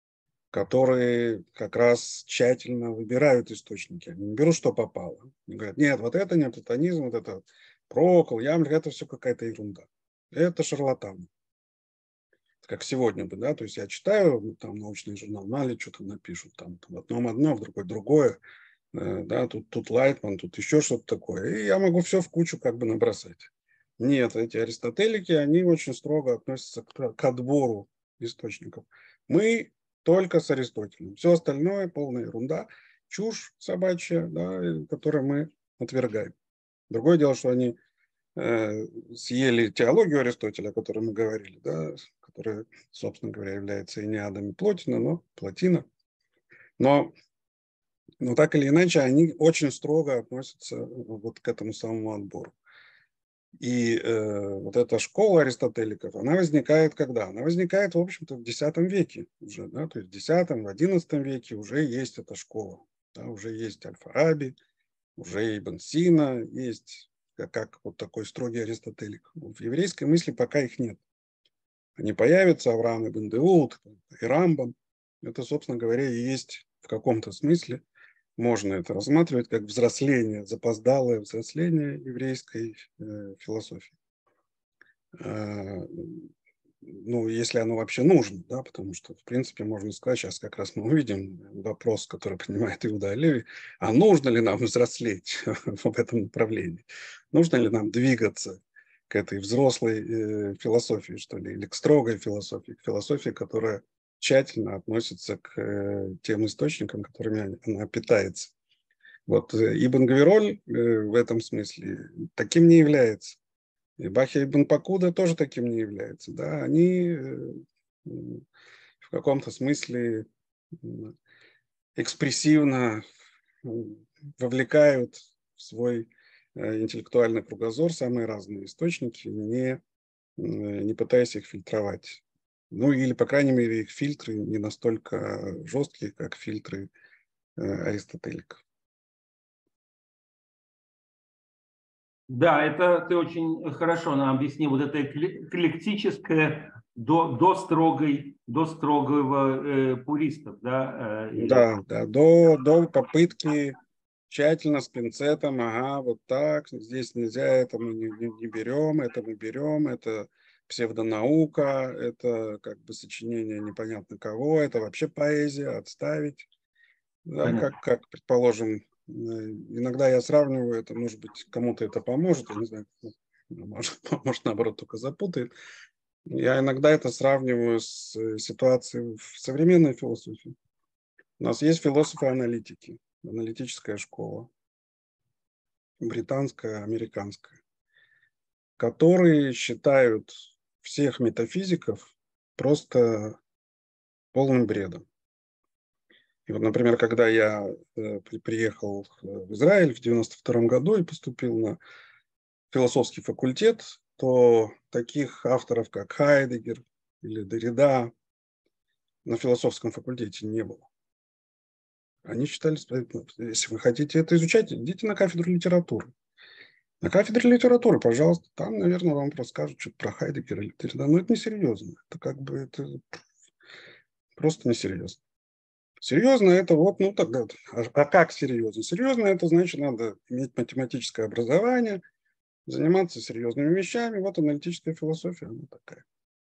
которые как раз тщательно выбирают источники. Они не берут, что попало. Они говорят, нет, вот это неоплатонизм, вот это Прокл, Ямлих, это все какая-то ерунда. Это шарлатаны. Как сегодня бы, да, то есть я читаю там научный журнал, мало что-то напишут, там в одном одно, в другой другое, да, тут, тут Лайтман, тут еще что-то такое, и я могу все в кучу как бы набросать. Нет, эти аристотелики, они очень строго относятся к, к отбору источников. Мы только с Аристотелем. Все остальное полная ерунда, чушь собачья, да, которую мы отвергаем. Другое дело, что они э, съели теологию Аристотеля, о которой мы говорили, да, которая, собственно говоря, является и не адом, и Плотина, но Плотина. Но, но так или иначе, они очень строго относятся вот к этому самому отбору. И э, вот эта школа аристотеликов, она возникает когда? Она возникает, в общем-то, в десятом веке уже, да, то есть в десятом, в одиннадцатом веке уже есть эта школа, да, уже есть Аль-Фараби, уже Ибн Сина, есть как, как вот такой строгий аристотелик. В еврейской мысли пока их нет. Они появятся, Авраам ибн Деуд и Рамбам. Это, собственно говоря, и есть в каком-то смысле, можно это рассматривать как взросление, запоздалое взросление еврейской э, философии. Э, ну, если оно вообще нужно, да, потому что, в принципе, можно сказать, сейчас как раз мы увидим вопрос, который поднимает Иуда Алеви, а нужно ли нам взрослеть в этом направлении? Нужно ли нам двигаться к этой взрослой э, философии, что ли, или к строгой философии, к философии, которая тщательно относится к э, тем источникам, которыми она питается. Вот э, Ибн Гвироль э, в этом смысле таким не является. И Бахи ибн Пакуда тоже таким не является. Да? Они э, в каком-то смысле экспрессивно вовлекают в свой интеллектуальный кругозор самые разные источники, не, не пытаясь их фильтровать. Ну или, по крайней мере, их фильтры не настолько жесткие, как фильтры аристотеликов. Да, это ты очень хорошо нам объяснил. Вот это эклектическое до, до строгой, до строгого э, пуристов, да? Э, да, да, до, до попытки тщательно с пинцетом, ага, вот так, здесь нельзя, это мы не, не, не берем, это мы берем, это псевдонаука, это как бы сочинение непонятно кого, это вообще поэзия, отставить. Да, как, как, предположим, иногда я сравниваю это, может быть, кому-то это поможет, я не знаю, может, может наоборот, только запутает. Я иногда это сравниваю с ситуацией в современной философии. У нас есть философы-аналитики, аналитическая школа, британская, американская, которые считают всех метафизиков просто полным бредом. И вот, например, когда я э, приехал в Израиль в девяносто втором году и поступил на философский факультет, то таких авторов, как Хайдеггер или Derrida, на философском факультете не было. Они считали, если вы хотите это изучать, идите на кафедру литературы. На кафедре литературы, пожалуйста, там, наверное, вам расскажут что-то про Хайдеггера или Derrida. Но это несерьезно. Это как бы это просто несерьезно. Серьезно это вот, ну тогда, а как серьезно? Серьезно это значит, надо иметь математическое образование, заниматься серьезными вещами. Вот аналитическая философия, она такая.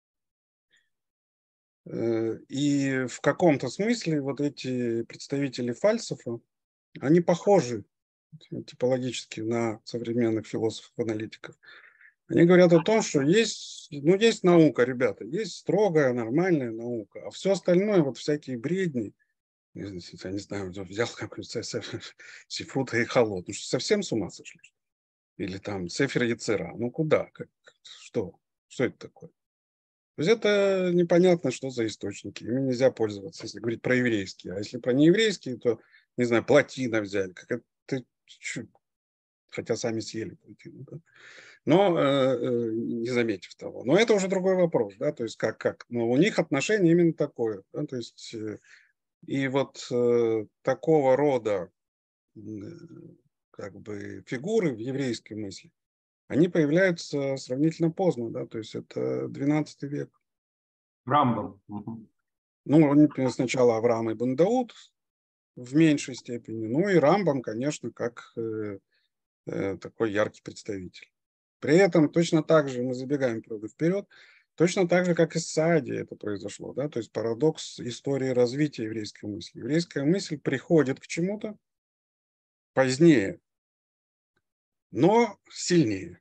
И в каком-то смысле вот эти представители фальсафа, они похожи типологически на современных философов-аналитиков. Они говорят о том, что есть, ну, есть наука, ребята, есть строгая, нормальная наука, а все остальное, вот всякие бредни, я не знаю, взял какой-то Сифрута и Холод, ну что, совсем с ума сошли? Или там Сефер Яцера, ну куда, как, что, что это такое? То есть это непонятно, что за источники, ими нельзя пользоваться, если говорить про еврейские, а если про нееврейские, то, не знаю, Платина взяли, как это, хотя сами съели Платину, да? Но э, не заметив того. Но это уже другой вопрос, да, то есть как, как, но у них отношение именно такое, да? То есть э, и вот э, такого рода э, как бы фигуры в еврейской мысли, они появляются сравнительно поздно, да, то есть это двенадцатый век. Рамбам. Ну, сначала Авраам ибн Дауд в меньшей степени, ну и Рамбам, конечно, как э, э, такой яркий представитель. При этом точно так же, мы забегаем, правда, вперед, точно так же, как и с Саади это произошло, да, то есть парадокс истории развития еврейской мысли. Еврейская мысль приходит к чему-то позднее, но сильнее.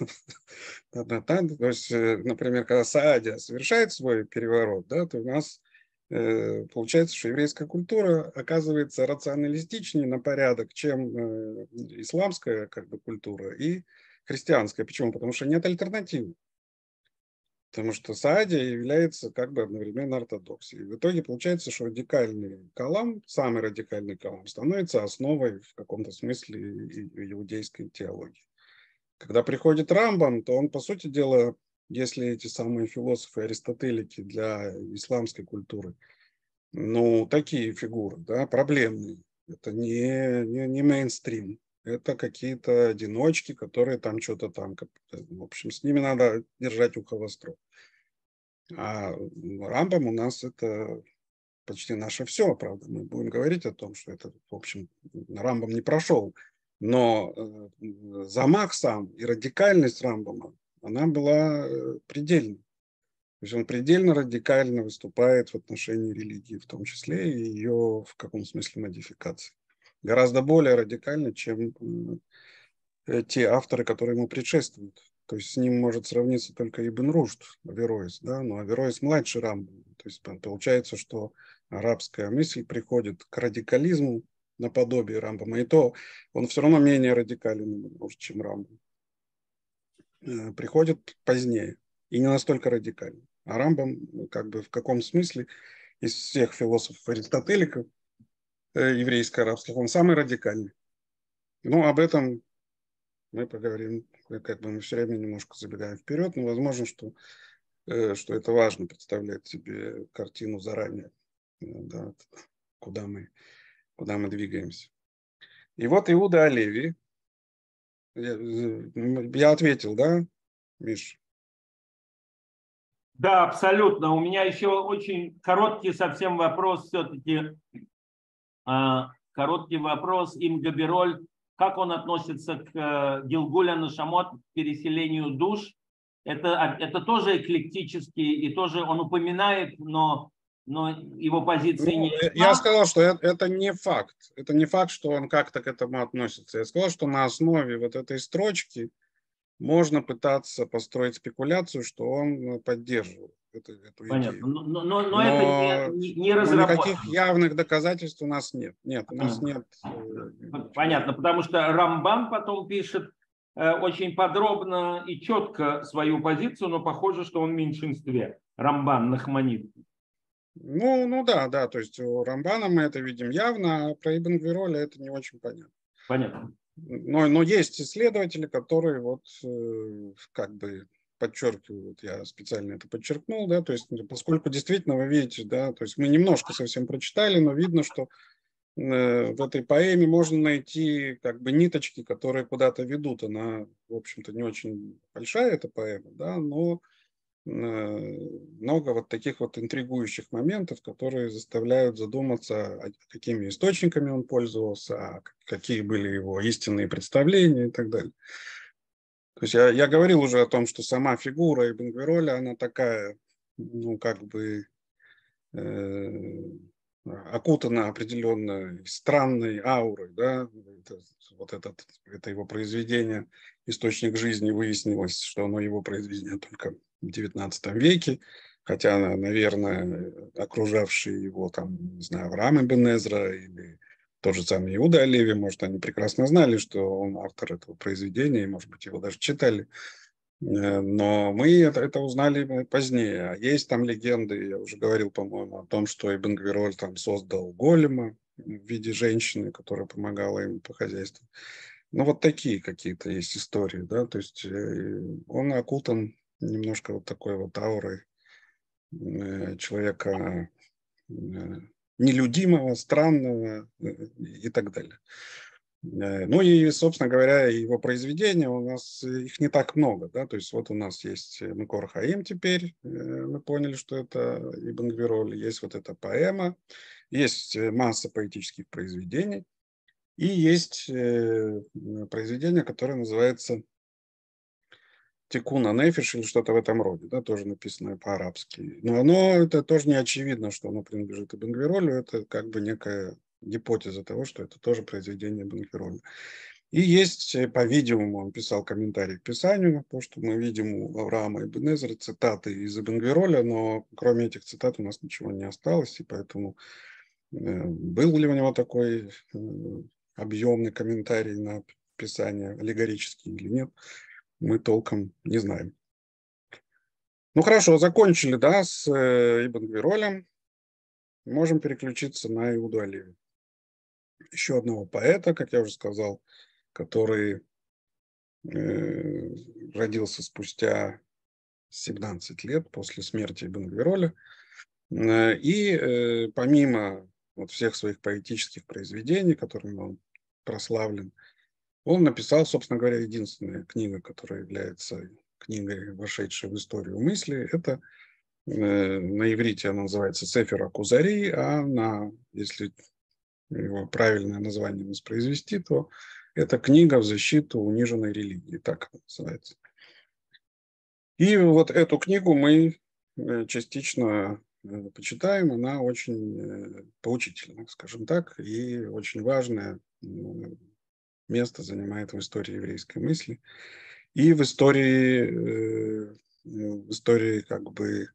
То есть, например, когда Саади совершает свой переворот, да, то у нас э, получается, что еврейская культура оказывается рационалистичнее на порядок, чем э, исламская как бы, культура и христианская. Почему? Потому что нет альтернативы. Потому что Саади является как бы одновременно ортодоксией. В итоге получается, что радикальный калам, самый радикальный калам, становится основой в каком-то смысле иудейской теологии. Когда приходит Рамбам, то он, по сути дела, если эти самые философы аристотелики для исламской культуры, ну, такие фигуры, да, проблемные. Это не, не, не мейнстрим. Это какие-то одиночки, которые там что-то там, в общем, с ними надо держать ухо востро. А Рамбам у нас это почти наше все, правда. Мы будем говорить о том, что это, в общем, Рамбам не прошел. Но замах сам и радикальность Рамбама, она была предельной. То есть он предельно радикально выступает в отношении религии, в том числе и ее в каком смысле модификации. Гораздо более радикально, чем те авторы, которые ему предшествуют. То есть с ним может сравниться только Ибн Рушд, Авероис, да, но Авероис младше Рамбама. То есть получается, что арабская мысль приходит к радикализму наподобие Рамбама, и то он все равно менее радикален, может, чем Рамбам. Приходит позднее и не настолько радикально. А Рамбам, как бы в каком смысле из всех философов-аристотеликов еврейско-арабских, он самый радикальный. Ну, об этом мы поговорим, как бы мы все время немножко забегаем вперед, но возможно, что, что это важно, представлять себе картину заранее, да, куда мы, куда мы двигаемся. И вот Иуда Алеви, я, я ответил, да, Миш? Да, абсолютно. У меня еще очень короткий совсем вопрос все-таки. Короткий вопрос. Им Габироль, как он относится к Гилгуля Нашамот, к переселению душ? Это, это тоже эклектический, и тоже он упоминает, но, но его позиции ну, не... Я сказал, что это, это не факт. Это не факт, что он как-то к этому относится. Я сказал, что на основе вот этой строчки можно пытаться построить спекуляцию, что он поддерживал эту, эту Понятно. идею. Но, но, но, но Но, это не, не но разработано. никаких явных доказательств у нас нет. Нет, у нас Понятно. нет. Понятно, потому что Рамбан потом пишет э, очень подробно и четко свою позицию, но похоже, что он в меньшинстве. Рамбан, Нахманит. Ну, ну да, да, то есть у Рамбана мы это видим явно, а про Ибн Гвироля это не очень понятно. Понятно. Но, но есть исследователи, которые вот э, как бы подчеркивают, я специально это подчеркнул, да, то есть поскольку действительно вы видите, да, то есть мы немножко совсем прочитали, но видно, что э, в этой поэме можно найти как бы ниточки, которые куда-то ведут. Она, в общем-то, не очень большая эта поэма, да, но много вот таких вот интригующих моментов, которые заставляют задуматься, какими источниками он пользовался, какие были его истинные представления и так далее. То есть я, я говорил уже о том, что сама фигура Ибн Гвироля, она такая, ну, как бы э, окутана определенной странной аурой, да, это, вот этот, это его произведение «Источник жизни», выяснилось, что оно его произведение только в девятнадцатом веке, хотя, наверное, окружавшие его, там, не знаю, Авраам ибн Эзра или тот же самый Иуда Олеви, может, они прекрасно знали, что он автор этого произведения, и, может быть, его даже читали. Но мы это, это узнали позднее. А есть там легенды, я уже говорил, по-моему, о том, что Ибн Гвироль там создал голема в виде женщины, которая помогала ему по хозяйству. Ну, вот такие какие-то есть истории, да, то есть он окутан немножко вот такой вот аурой человека нелюдимого, странного и так далее. Ну и, собственно говоря, его произведения, у нас их не так много, да, то есть вот у нас есть Макор Хаим теперь, мы поняли, что это Ибн Гвироль, есть вот эта поэма, есть масса поэтических произведений, и есть произведение, которое называется Тикун ан-Нефиш или что-то в этом роде, да, тоже написанное по-арабски. Но оно, это тоже не очевидно, что оно принадлежит Ибн Гвиролю, это как бы некая гипотеза того, что это тоже произведение Ибн Гвироля. И есть, по-видимому, он писал комментарий к Писанию, то, что мы видим у Авраама ибн Эзра цитаты из Ибн Гвироля, но кроме этих цитат у нас ничего не осталось, и поэтому был ли у него такой объемный комментарий на Писание, аллегорический или нет, мы толком не знаем. Ну хорошо, закончили, да, с Ибн Гвиролем. Можем переключиться на Иуду Олеви. Еще одного поэта, как я уже сказал, который э, родился спустя семнадцать лет после смерти Ибн Гвироля. Э, и э, помимо вот всех своих поэтических произведений, которыми он прославлен, он написал, собственно говоря, единственная книга, которая является книгой, вошедшей в историю мысли. Это э, на иврите она называется Сефер ха-Кузари, а на, если его правильное название воспроизвести, то это книга в защиту униженной религии, так она называется. И вот эту книгу мы частично почитаем, она очень поучительна, скажем так, и очень важное место занимает в истории еврейской мысли и в истории, в истории как бы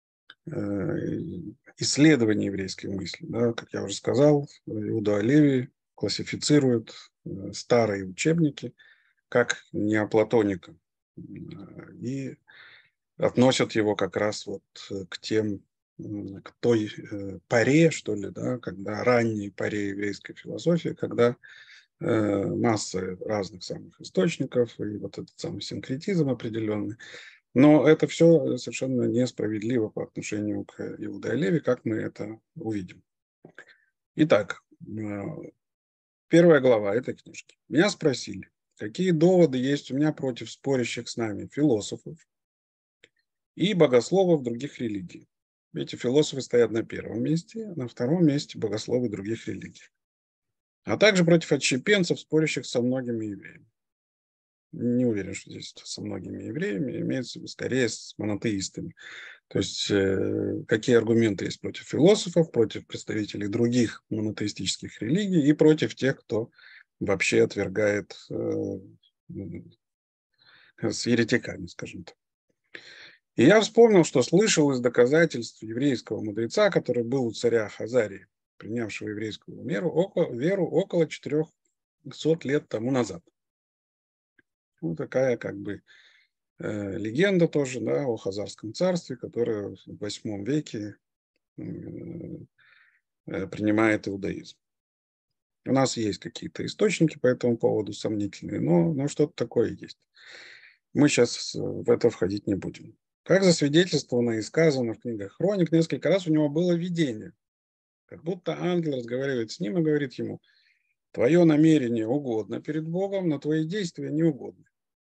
исследования еврейской мысли. Да, как я уже сказал, Иуда Олеви классифицирует старые учебники как неоплатоника и относят его как раз вот к тем, к той поре, что ли, да, когда ранней поре еврейской философии, когда масса разных самых источников и вот этот самый синкретизм определенный. Но это все совершенно несправедливо по отношению к Иуде Олеви, как мы это увидим. Итак, первая глава этой книжки. Меня спросили, какие доводы есть у меня против спорящих с нами философов и богословов других религий. Эти философы стоят на первом месте, на втором месте богословы других религий. А также против отщепенцев, спорящих со многими евреями. Не уверен, что здесь со многими евреями, имеется скорее с монотеистами. То есть э, какие аргументы есть против философов, против представителей других монотеистических религий и против тех, кто вообще отвергает э, с еретиками, скажем так. И я вспомнил, что слышал из доказательств еврейского мудреца, который был у царя Хазарии, принявшего еврейскую веру около, веру около четырехсот лет тому назад. Ну, такая как бы э, легенда тоже, да, о Хазарском царстве, которое в восьмом веке э, э, принимает иудаизм. У нас есть какие-то источники по этому поводу сомнительные, но, но что-то такое есть. Мы сейчас в это входить не будем. Как засвидетельствовано и сказано в книгах Хроник, несколько раз у него было видение. Как будто ангел разговаривает с ним и говорит ему: твое намерение угодно перед Богом, но твои действия не угодны.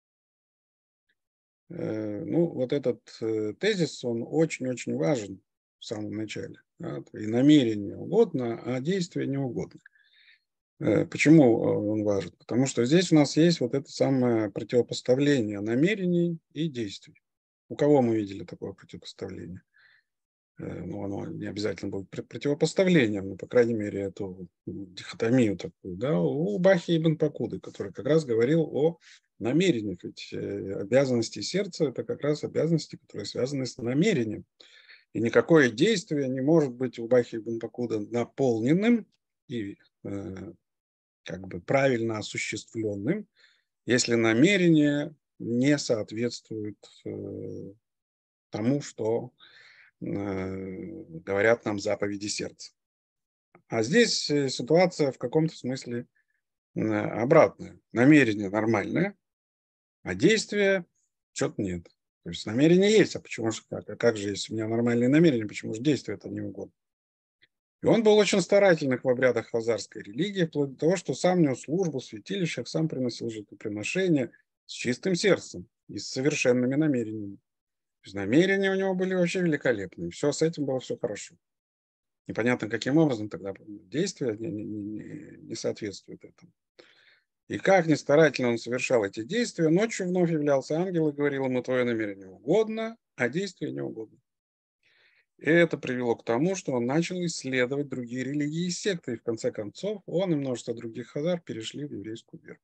Ну, вот этот тезис, он очень-очень важен в самом начале. Да? И намерение угодно, а действия не угодны. Почему он важен? Потому что здесь у нас есть вот это самое противопоставление намерений и действий. У кого мы видели такое противопоставление? Ну, оно не обязательно будет противопоставлением, но, по крайней мере, эту дихотомию такую, да, у Бахи ибн Пакуды, который как раз говорил о намерениях. Ведь обязанности сердца – это как раз обязанности, которые связаны с намерением. И никакое действие не может быть у Бахи ибн Пакуда наполненным и э, как бы правильно осуществленным, если намерение не соответствует э, тому, что э, говорят нам заповеди сердца. А здесь ситуация в каком-то смысле э, обратная. Намерение нормальное, а действия что-то нет. То есть намерение есть, а почему же как? А как же, если у меня нормальные намерения, почему же действия это не угодно? И он был очень старательным в обрядах хазарской религии, вплоть до того, что сам нес службу в святилищах, сам приносил жертвоприношения с чистым сердцем и с совершенными намерениями. То есть намерения у него были вообще великолепные. Все с этим было все хорошо. Непонятно, каким образом тогда действия не, не, не, не соответствуют этому. И как ни старательно он совершал эти действия, ночью вновь являлся ангел и говорил ему: твое намерение угодно, а действие не угодно. И это привело к тому, что он начал исследовать другие религии и секты, и в конце концов он и множество других хазар перешли в еврейскую веру.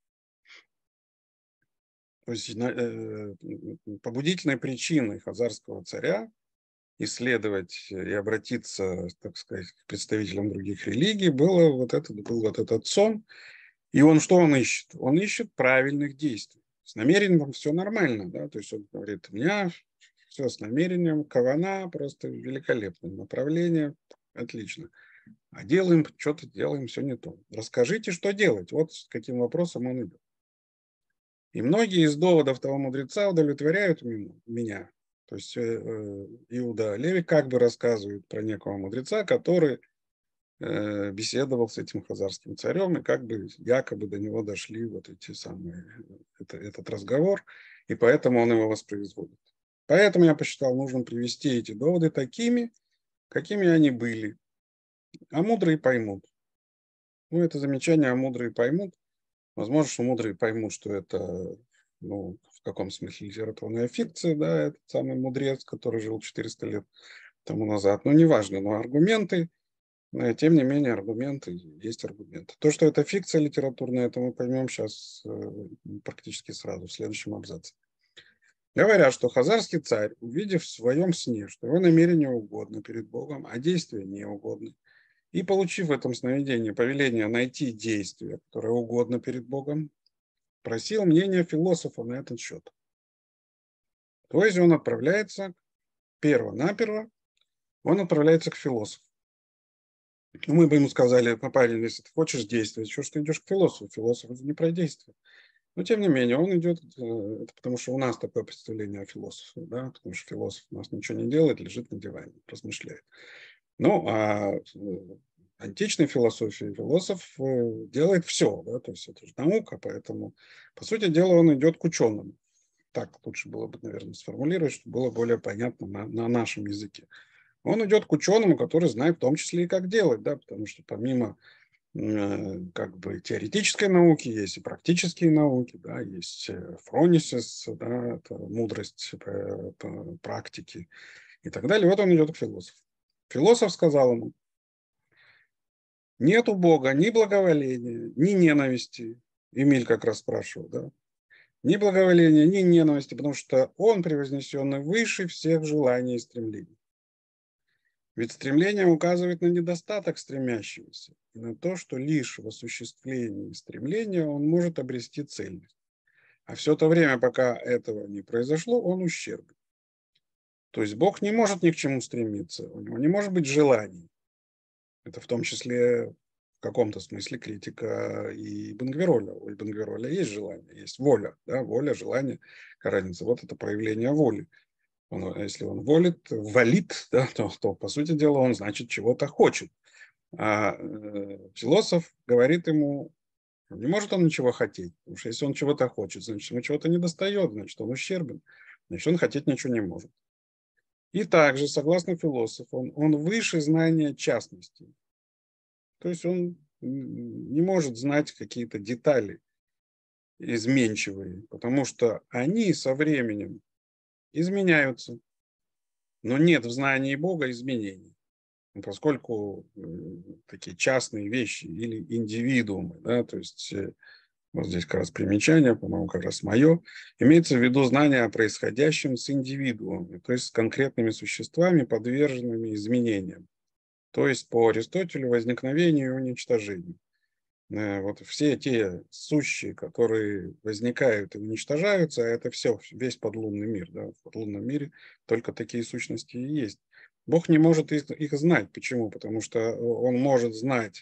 То есть э, побудительной причиной хазарского царя исследовать и обратиться, так сказать, к представителям других религий было вот этот, был вот этот сон. И он что он ищет? Он ищет правильных действий. С намерением все нормально, да, то есть он говорит: у меня все с намерением, кавана просто великолепное направление, отлично. А делаем, что-то делаем все не то. Расскажите, что делать. Вот с каким вопросом он идет. И многие из доводов того мудреца удовлетворяют меня. То есть Иуда Леви как бы рассказывает про некого мудреца, который беседовал с этим хазарским царем, и как бы якобы до него дошли вот эти самые, это, этот разговор, и поэтому он его воспроизводит. Поэтому я посчитал нужным привести эти доводы такими, какими они были. А мудрые поймут. Ну, это замечание «а мудрые поймут». Возможно, что мудрые поймут, что это, ну, в каком смысле литературная фикция, да, этот самый мудрец, который жил четыреста лет тому назад. Ну, неважно, но аргументы, тем не менее, аргументы есть аргументы. То, что это фикция литературная, это мы поймем сейчас практически сразу, в следующем абзаце. Говорят, что хазарский царь, увидев в своем сне, что его намерение угодно перед Богом, а действия не угодны, и получив в этом сновидении повеление найти действие, которое угодно перед Богом, просил мнения философа на этот счет. То есть он отправляется, перво-наперво, он отправляется к философу. Мы бы ему сказали: парень, если ты хочешь действовать, что ж ты идешь к философу? Философ – это не про действие. Но тем не менее, он идет, это потому что у нас такое представление о философе, да, потому что философ у нас ничего не делает, лежит на диване, размышляет. Ну, а в античной философии философ делает все, да, то есть это же наука, поэтому, по сути дела, он идет к ученому. Так лучше было бы, наверное, сформулировать, чтобы было более понятно на, на нашем языке. Он идет к ученому, который знает в том числе и как делать, да, потому что помимо э, как бы теоретической науки есть и практические науки, да, есть фронисис, да, это мудрость э, практики и так далее. Вот он идет к философу. Философ сказал ему: нет у Бога ни благоволения, ни ненависти. Эмиль как раз спрашивал, да. ни благоволения, ни ненависти, потому что он превознесенный выше всех желаний и стремлений. Ведь стремление указывает на недостаток стремящегося, и на то, что лишь в осуществлении стремления он может обрести цельность. А все то время, пока этого не произошло, он ущербен. То есть Бог не может ни к чему стремиться, у него не может быть желаний. Это в том числе в каком-то смысле критика и Бенгвироля. У Бенгвироля есть желание, есть воля, да, воля, желание, какая разница. Вот это проявление воли. Он, если он волит, валит, да, то, то, по сути дела, он, значит, чего-то хочет. А э, философ говорит ему, не может он ничего хотеть, потому что если он чего-то хочет, значит, ему чего-то не достает, значит, он ущербен, значит, он хотеть ничего не может. И также, согласно философу, он, он выше знания частностей. То есть он не может знать какие-то детали изменчивые, потому что они со временем изменяются. Но нет в знании Бога изменений, поскольку такие частные вещи или индивидуумы, да, то есть вот здесь как раз примечание, по-моему, как раз мое, имеется в виду знание о происходящем с индивидуумами, то есть с конкретными существами, подверженными изменениям. То есть по Аристотелю возникновению и уничтожению. Вот все те сущие, которые возникают и уничтожаются, это все, весь подлунный мир. Да? В подлунном мире только такие сущности и есть. Бог не может их, их знать. Почему? Потому что он может знать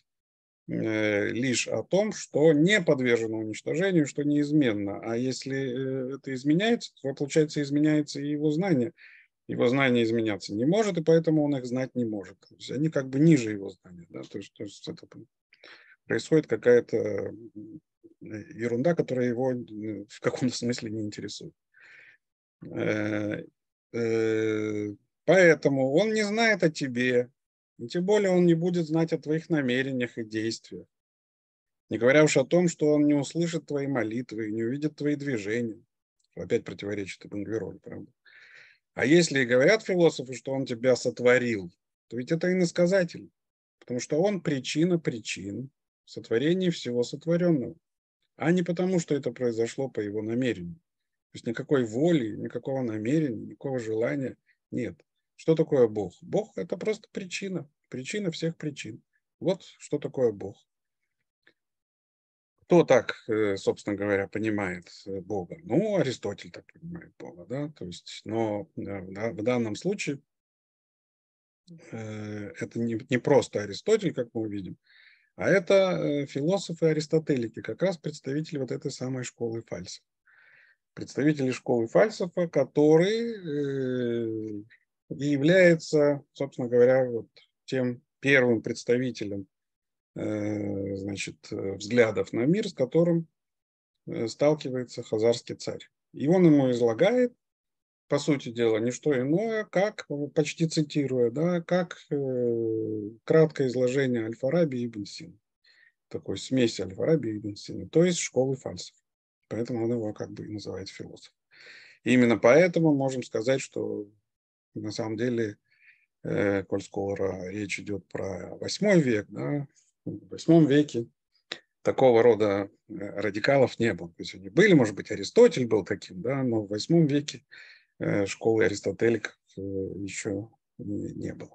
э, лишь о том, что не подвержено уничтожению, что неизменно. А если э, это изменяется, то, получается, изменяется и его знание. Его знание изменяться не может, и поэтому он их знать не может. То есть они как бы ниже его знания. Да? То есть, то есть это происходит какая-то ерунда, которая его в каком-то смысле не интересует. Поэтому он не знает о тебе, и тем более он не будет знать о твоих намерениях и действиях. Не говоря уж о том, что он не услышит твои молитвы, не увидит твои движения. Опять противоречит и Бенгвироль, правда. А если и говорят философы, что он тебя сотворил, то ведь это иносказатель, потому что он причина причин сотворения всего сотворенного, а не потому, что это произошло по его намерению. То есть никакой воли, никакого намерения, никакого желания нет. Что такое Бог? Бог – это просто причина, причина всех причин. Вот что такое Бог. Кто так, собственно говоря, понимает Бога? Ну, Аристотель так понимает Бога, да, то есть, но да, в данном случае э, это не, не просто Аристотель, как мы увидим, а это философы-аристотелики, как раз представители вот этой самой школы Фальсов. Представители школы Фальсофа, который и является, собственно говоря, вот тем первым представителем значит, взглядов на мир, с которым сталкивается хазарский царь. И он ему излагает, по сути дела, не что иное, как, почти цитируя, да, как э, краткое изложение Аль-Фараби и Ибн Сина. Такой смесь Аль-Фараби и Ибн Сина, то есть школы Фальсов. Поэтому он его как бы и называет философ. И именно поэтому можем сказать, что на самом деле, э, коль скоро речь идет про восьмой век, да, в восьмом веке такого рода радикалов не было. То есть они были, может быть, Аристотель был таким, да, но в восьмом веке школы аристотеликов еще не было.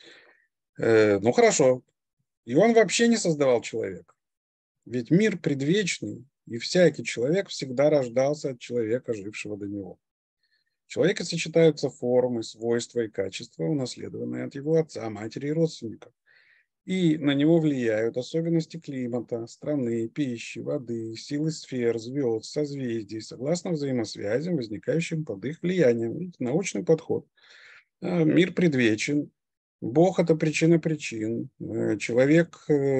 Ну хорошо. И он вообще не создавал человека. Ведь мир предвечный, и всякий человек всегда рождался от человека, жившего до него. В человеке сочетаются формы, свойства и качества, унаследованные от его отца, матери и родственников. И на него влияют особенности климата, страны, пищи, воды, силы сфер, звезд, созвездий, согласно взаимосвязям, возникающим под их влиянием. Это научный подход. Мир предвечен. Бог – это причина причин. Человек,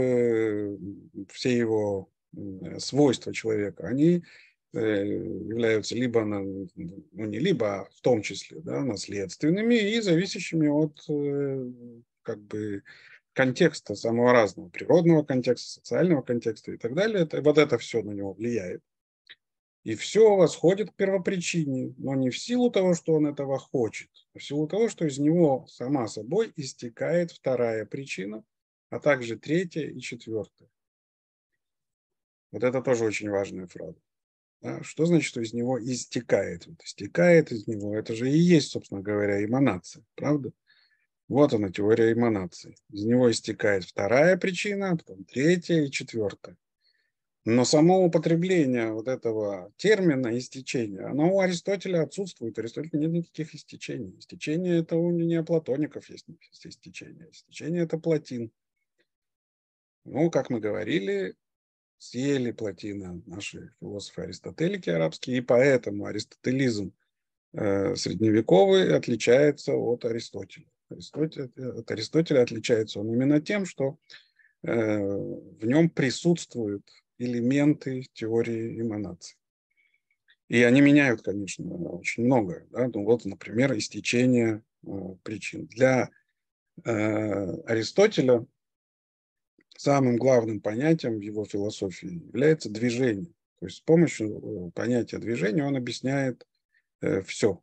все его свойства человека, они являются либо, ну не либо, а в том числе, да, наследственными и зависящими от как бы контекста самого разного, природного контекста, социального контекста и так далее. Это, вот это все на него влияет. И все восходит к первопричине, но не в силу того, что он этого хочет, а в силу того, что из него сама собой истекает вторая причина, а также третья и четвертая. Вот это тоже очень важная фраза. Да? Что значит, что из него истекает? Вот истекает из него, это же и есть, собственно говоря, эманация, правда? Вот она, теория эманации. Из него истекает вторая причина, потом третья и четвертая. Но само употребление вот этого термина истечения, оно у Аристотеля отсутствует. У Аристотеля нет никаких истечений. Истечение – это у неоплатоников есть истечение. Истечение – это Платин. Ну, как мы говорили, съели Платина наши философы-аристотелики арабские, и поэтому аристотелизм э, средневековый отличается от Аристотеля. Аристотель, от Аристотеля отличается он именно тем, что э, в нем присутствуют элементы теории эманации. И они меняют, конечно, очень многое. Да? Ну, вот, например, истечение э, причин. Для э, Аристотеля самым главным понятием в его философии является движение. То есть с помощью понятия движения он объясняет э, все.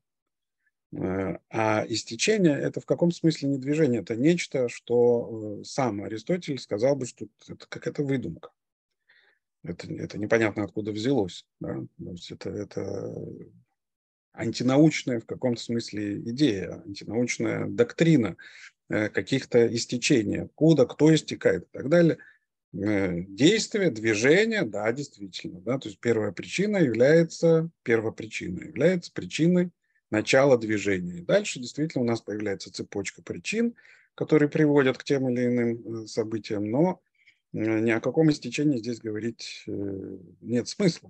А истечение – это в каком смысле не движение? Это нечто, что сам Аристотель сказал бы, что это какая-то выдумка. Это, это непонятно откуда взялось. Да? То есть это, это антинаучная в каком-то смысле идея, антинаучная доктрина каких-то истечений. Откуда, кто истекает и так далее. Действие, движение, да, действительно. Да? То есть первая причина является, первопричиной является причиной начала движения. И дальше действительно у нас появляется цепочка причин, которые приводят к тем или иным событиям, но ни о каком истечении здесь говорить нет смысла.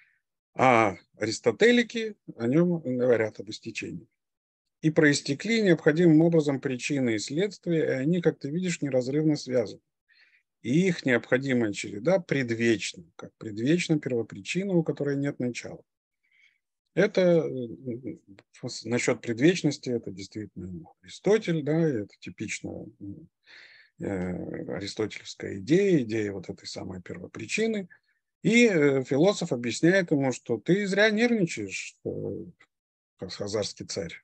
А аристотелики о нем говорят, об истечении. И проистекли необходимым образом причины и следствия, и они, как ты видишь, неразрывно связаны. И их необходимая череда предвечна, как предвечна первопричина, у которой нет начала. Это насчет предвечности, это действительно Аристотель, да, это типично аристотелевская идея, идея вот этой самой первопричины. И философ объясняет ему, что ты зря нервничаешь, как хазарский царь.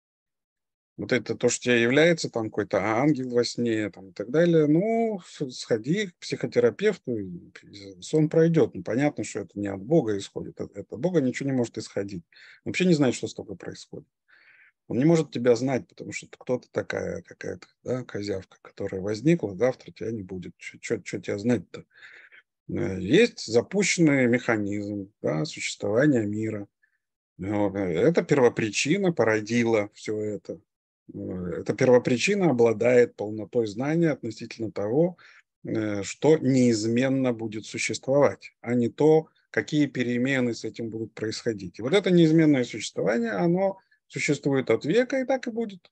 Вот это то, что тебе является там какой-то ангел во сне там, и так далее, ну, сходи к психотерапевту, и сон пройдет. Ну, понятно, что это не от Бога исходит, от, от Бога ничего не может исходить. Он вообще не знает, что с тобой происходит. Он не может тебя знать, потому что кто-то такая какая-то, да, козявка, которая возникла, завтра тебя не будет. Что тебя знать-то? Есть запущенный механизм, да, существования мира. Это первопричина породила все это. Эта первопричина обладает полнотой знания относительно того, что неизменно будет существовать, а не то, какие перемены с этим будут происходить. И вот это неизменное существование, оно существует от века и так и будет.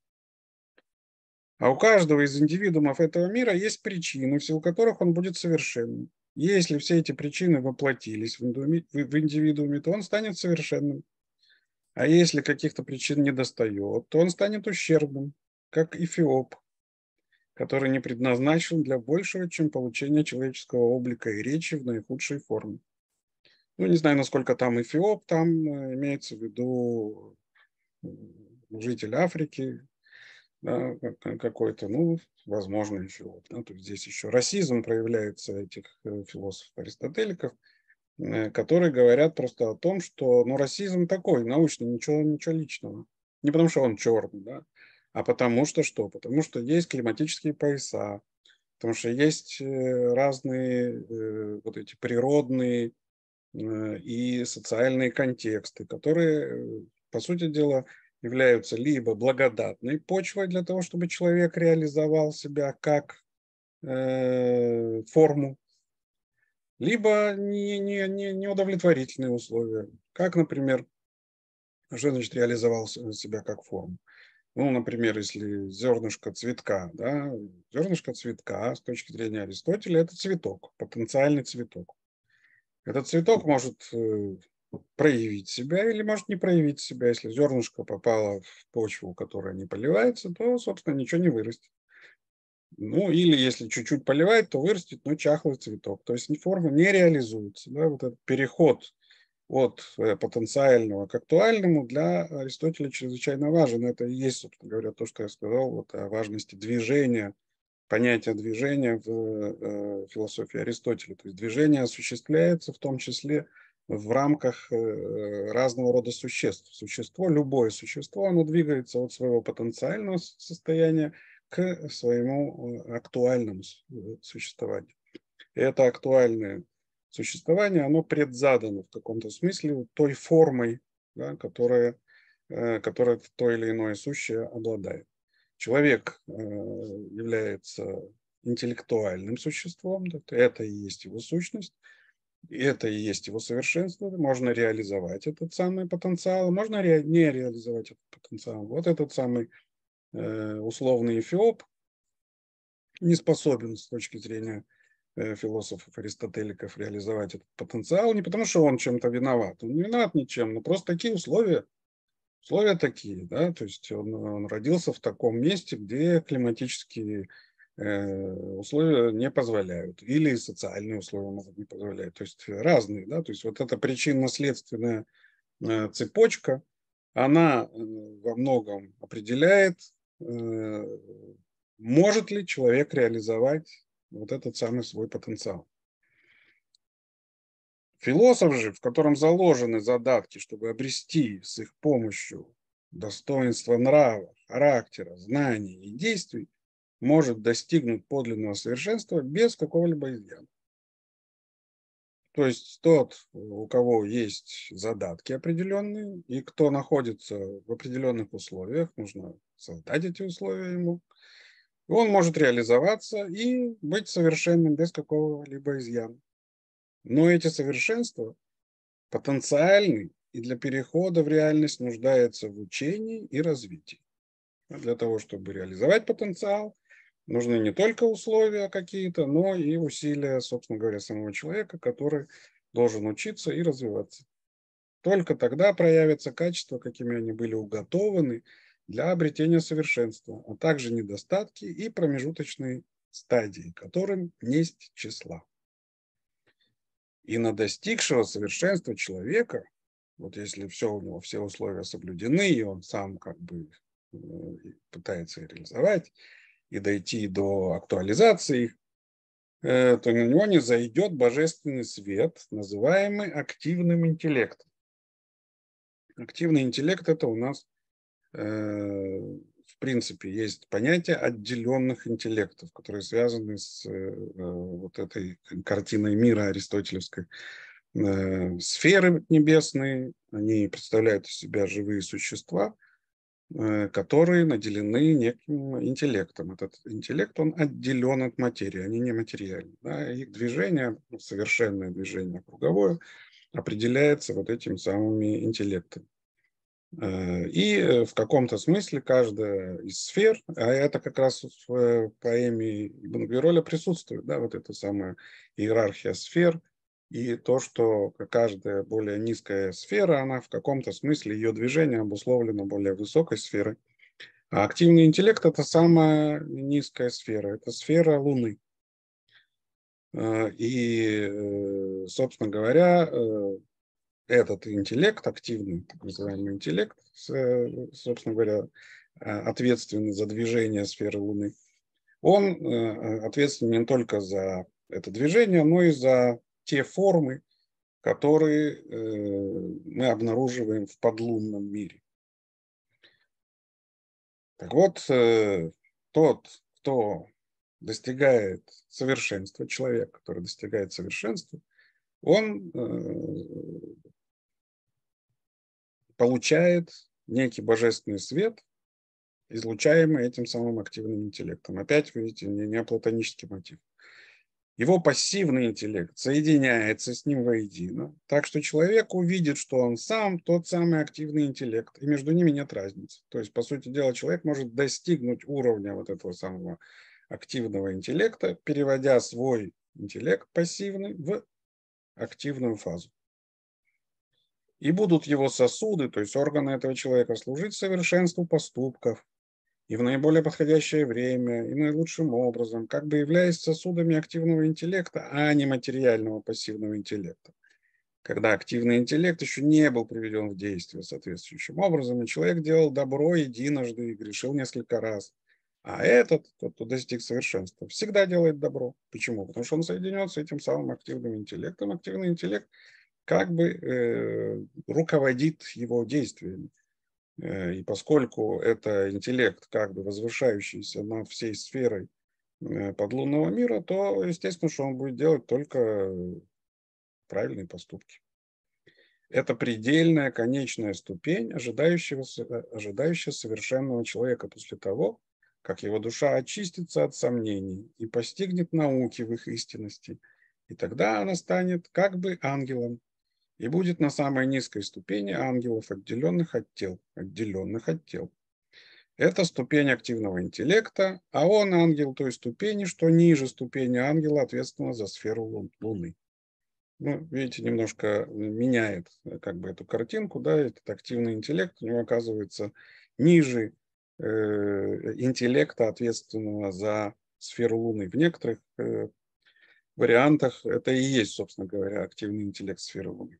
А у каждого из индивидуумов этого мира есть причины, в силу которых он будет совершенным. Если все эти причины воплотились в индивидууме, то он станет совершенным. А если каких-то причин не достает, то он станет ущербным, как Эфиоп, который не предназначен для большего, чем получения человеческого облика и речи в наихудшей форме. Ну, не знаю, насколько там Эфиоп, там имеется в виду житель Африки, да, какой-то, ну, возможно, Эфиоп. Да, то есть здесь еще расизм проявляется этих философов-аристотеликов, которые говорят просто о том, что ну, расизм такой, научный, ничего, ничего личного. Не потому, что он черный, да, а потому что что? Потому что есть климатические пояса, потому что есть разные э, вот эти природные э, и социальные контексты, которые, по сути дела, являются либо благодатной почвой для того, чтобы человек реализовал себя как э, форму, либо не, не, не, неудовлетворительные условия. Как, например, что значит реализовал себя как форму? Ну, например, если зернышко цветка, да, зернышко цветка с точки зрения Аристотеля – это цветок, потенциальный цветок. Этот цветок может проявить себя или может не проявить себя. Если зернышко попало в почву, которая не поливается, то, собственно, ничего не вырастет. Ну, или если чуть-чуть поливать, то вырастет, но чахлый цветок. То есть форма не реализуется. Да? Вот этот переход от потенциального к актуальному для Аристотеля чрезвычайно важен. Это и есть, собственно говоря, то, что я сказал вот, о важности движения, понятия движения в философии Аристотеля. То есть движение осуществляется в том числе в рамках разного рода существ. Существо, любое существо, оно двигается от своего потенциального состояния к своему актуальному существованию. И это актуальное существование, оно предзадано в каком-то смысле той формой, да, которая, которая то или иное сущее обладает. Человек является интеллектуальным существом, это и есть его сущность. И это и есть его совершенство. Можно реализовать этот самый потенциал, можно ре- не реализовать этот потенциал. Вот этот самый э, условный эфиоп не способен с точки зрения э, философов, аристотеликов реализовать этот потенциал, не потому что он чем-то виноват. Он не виноват ничем, но просто такие условия. Условия такие, да, то есть он, он родился в таком месте, где климатические условия не позволяют, или социальные условия могут не позволять, то есть разные, да, то есть вот эта причинно-следственная цепочка, она во многом определяет, может ли человек реализовать вот этот самый свой потенциал. Философ же, в котором заложены задатки, чтобы обрести с их помощью достоинство нрава, характера, знаний и действий, может достигнуть подлинного совершенства без какого-либо изъяна. То есть тот, у кого есть задатки определенные, и кто находится в определенных условиях, нужно создать эти условия ему, он может реализоваться и быть совершенным без какого-либо изъяна. Но эти совершенства потенциальны и для перехода в реальность нуждаются в учении и развитии. А для того, чтобы реализовать потенциал, нужны не только условия какие-то, но и усилия, собственно говоря, самого человека, который должен учиться и развиваться. Только тогда проявятся качества, какими они были уготованы для обретения совершенства, а также недостатки и промежуточные стадии, которым несть числа. И на достигшего совершенства человека, вот если все у него, все условия соблюдены, и он сам как бы пытается реализовать, и дойти до актуализации их, то на него не зайдет божественный свет, называемый активным интеллектом. Активный интеллект – это у нас, в принципе, есть понятие отделенных интеллектов, которые связаны с вот этой картиной мира аристотелевской. Сферы небесные, они представляют из себя живые существа, которые наделены неким интеллектом. Этот интеллект, он отделен от материи, они нематериальны. Да? Их движение, совершенное движение круговое, определяется вот этими самыми интеллектами. И в каком-то смысле каждая из сфер, а это как раз в поэме Ибн Гвироля присутствует, да, вот эта самая иерархия сфер, и то, что каждая более низкая сфера, она в каком-то смысле, ее движение обусловлено более высокой сферой. А активный интеллект – это самая низкая сфера, это сфера Луны. И, собственно говоря, этот интеллект, активный, так называемый интеллект, собственно говоря, ответственный за движение сферы Луны, он ответственен не только за это движение, но и за те формы, которые мы обнаруживаем в подлунном мире. Так вот, тот, кто достигает совершенства, человек, который достигает совершенства, он получает некий божественный свет, излучаемый этим самым активным интеллектом. Опять, видите, не неоплатонический мотив. Его пассивный интеллект соединяется с ним воедино, так что человек увидит, что он сам тот самый активный интеллект, и между ними нет разницы. То есть, по сути дела, человек может достигнуть уровня вот этого самого активного интеллекта, переводя свой интеллект пассивный в активную фазу. И будут его сосуды, то есть органы этого человека, служить совершенству поступков, и в наиболее подходящее время, и наилучшим образом, как бы являясь сосудами активного интеллекта, а не материального пассивного интеллекта. Когда активный интеллект еще не был приведен в действие соответствующим образом, и человек делал добро единожды и грешил несколько раз. А этот, тот, кто достиг совершенства, всегда делает добро. Почему? Потому что он соединен с этим самым активным интеллектом. Активный интеллект как бы э, руководит его действиями. И поскольку это интеллект, как бы возвышающийся над всей сферой подлунного мира, то, естественно, что он будет делать только правильные поступки. Это предельная, конечная ступень ожидающего, ожидающего совершенного человека после того, как его душа очистится от сомнений и постигнет науки в их истинности. И тогда она станет как бы ангелом и будет на самой низкой ступени ангелов, отделенных от тел. Отделенных от тел. Это ступень активного интеллекта, а он ангел той ступени, что ниже ступени ангела, ответственного за сферу Луны. Ну, видите, немножко меняет как бы эту картинку, да, этот активный интеллект у него оказывается ниже э, интеллекта, ответственного за сферу Луны. В некоторых э, вариантах это и есть, собственно говоря, активный интеллект сферы Луны.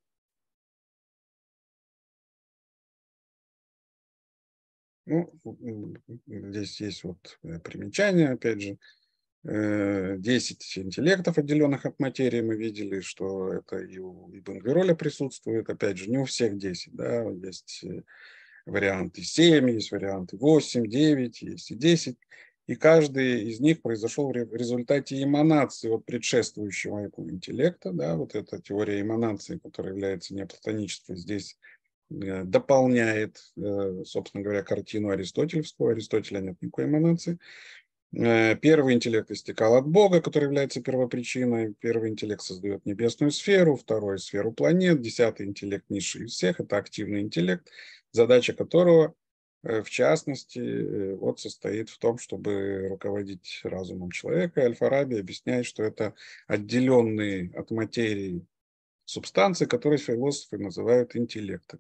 Ну, здесь есть вот примечание, опять же, десять интеллектов, отделенных от материи, мы видели, что это и у Ибн Гвироля присутствует, опять же, не у всех десять, да, есть варианты семь, есть варианты восемь, девять, есть и десять, и каждый из них произошел в результате эманации от предшествующего ему интеллекта, да, вот эта теория эманации, которая является неоплатонической, здесь дополняет, собственно говоря, картину аристотелевскую. У Аристотеля нет никакой эманации. Первый интеллект истекал от Бога, который является первопричиной. Первый интеллект создает небесную сферу, второй – сферу планет, десятый интеллект низший из всех – это активный интеллект, задача которого, в частности, вот состоит в том, чтобы руководить разумом человека. Аль-Фараби объясняет, что это отделенные от материи субстанции, которые философы называют интеллектами.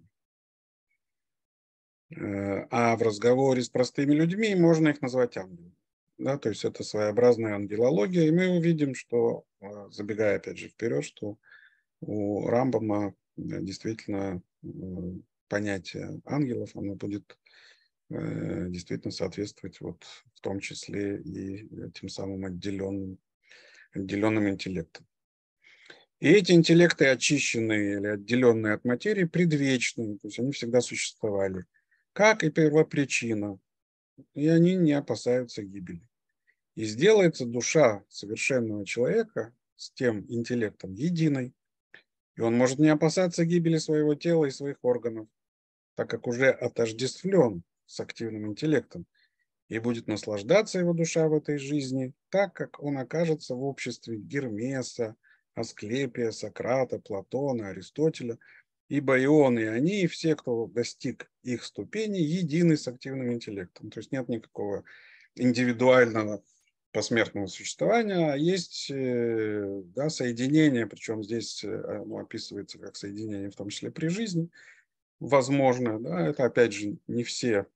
А в разговоре с простыми людьми можно их назвать ангелами. Да, то есть это своеобразная ангелология. И мы увидим, что, забегая опять же вперед, что у Рамбама действительно понятие ангелов, оно будет действительно соответствовать вот в том числе и тем самым отделенным, отделенным интеллектам. И эти интеллекты, очищенные или отделенные от материи, предвечные, то есть они всегда существовали, как и первопричина, и они не опасаются гибели. И сделается душа совершенного человека с тем интеллектом единой, и он может не опасаться гибели своего тела и своих органов, так как уже отождествлен с активным интеллектом, и будет наслаждаться его душа в этой жизни, так как он окажется в обществе Гермеса, Асклепия, Сократа, Платона, Аристотеля, ибо и он, и они, и все, кто достиг их ступени, едины с активным интеллектом. То есть нет никакого индивидуального посмертного существования, а есть да, соединение, причем здесь оно описывается как соединение, в том числе при жизни, возможно. Да, это, опять же, не все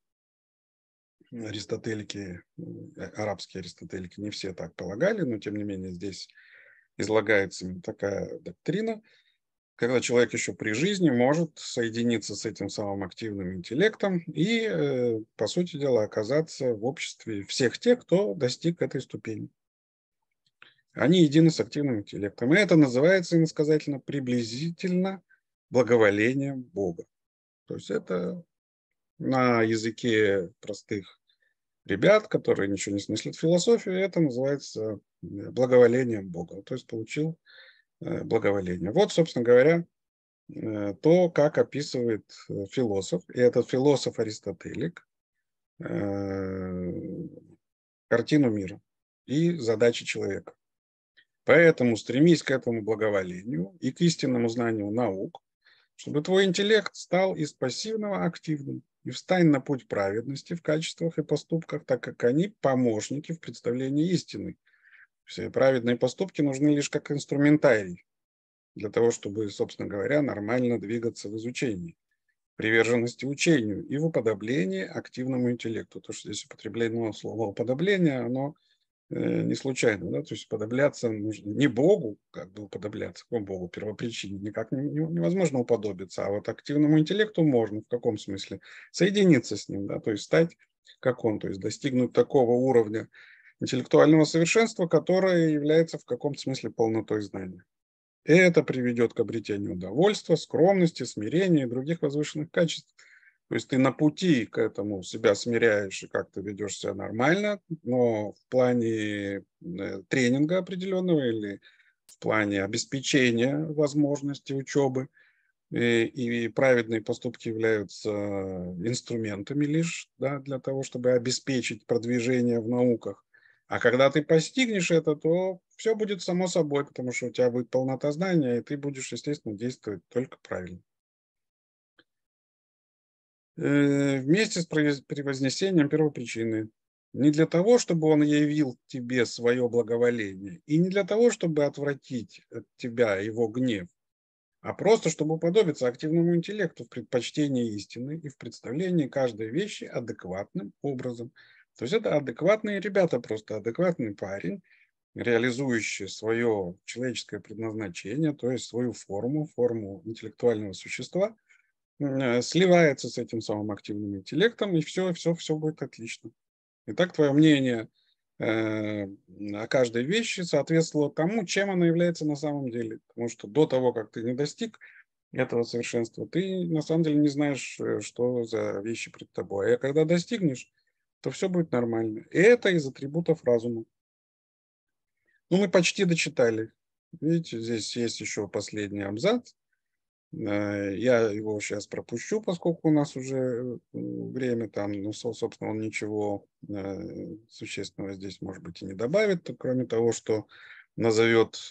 аристотелики, арабские аристотелики, не все так полагали, но тем не менее здесь излагается такая доктрина, когда человек еще при жизни может соединиться с этим самым активным интеллектом и, по сути дела, оказаться в обществе всех тех, кто достиг этой ступени. Они едины с активным интеллектом. И это называется иносказательно приблизительно благоволением Бога. То есть это на языке простых ребят, которые ничего не смыслят в философии, это называется благоволением Бога. То есть получил благоволение. Вот, собственно говоря, то, как описывает философ, и этот философ Аристотелик, картину мира и задачи человека. Поэтому стремись к этому благоволению и к истинному знанию наук, чтобы твой интеллект стал из пассивного активным, и встань на путь праведности в качествах и поступках, так как они помощники в представлении истины. Все праведные поступки нужны лишь как инструментарий для того, чтобы, собственно говоря, нормально двигаться в изучении, приверженности учению и в уподоблении активному интеллекту. То, что здесь употреблено слово уподобление, оно не случайно, да, то есть уподобляться нужно не Богу, как бы уподобляться, к Богу, первопричине, никак невозможно уподобиться, а вот активному интеллекту можно, в каком смысле, соединиться с ним, да, то есть стать как он, то есть достигнуть такого уровня интеллектуального совершенства, которое является в каком-то смысле полнотой знания. Это приведет к обретению удовольствия, скромности, смирения и других возвышенных качеств. То есть ты на пути к этому себя смиряешь и как-то ведешь себя нормально, но в плане тренинга определенного или в плане обеспечения возможности учебы и, и праведные поступки являются инструментами лишь, да, для того, чтобы обеспечить продвижение в науках. А когда ты постигнешь это, то все будет само собой, потому что у тебя будет полнота знания, и ты будешь, естественно, действовать только правильно. Вместе с превознесением первопричины. Не для того, чтобы он явил тебе свое благоволение, и не для того, чтобы отвратить от тебя его гнев, а просто чтобы уподобиться активному интеллекту в предпочтении истины и в представлении каждой вещи адекватным образом. То есть это адекватные ребята, просто адекватный парень, реализующий свое человеческое предназначение, то есть свою форму, форму интеллектуального существа, сливается с этим самым активным интеллектом, и все, все, все будет отлично. Итак, твое мнение э, о каждой вещи соответствовало тому, чем она является на самом деле. Потому что до того, как ты не достиг этого совершенства, ты на самом деле не знаешь, что за вещи пред тобой. А когда достигнешь, то все будет нормально. И это из атрибутов разума. Ну, мы почти дочитали. Видите, здесь есть еще последний абзац. Я его сейчас пропущу, поскольку у нас уже время там, ну, собственно, он ничего существенного здесь, может быть, и не добавит, кроме того, что назовет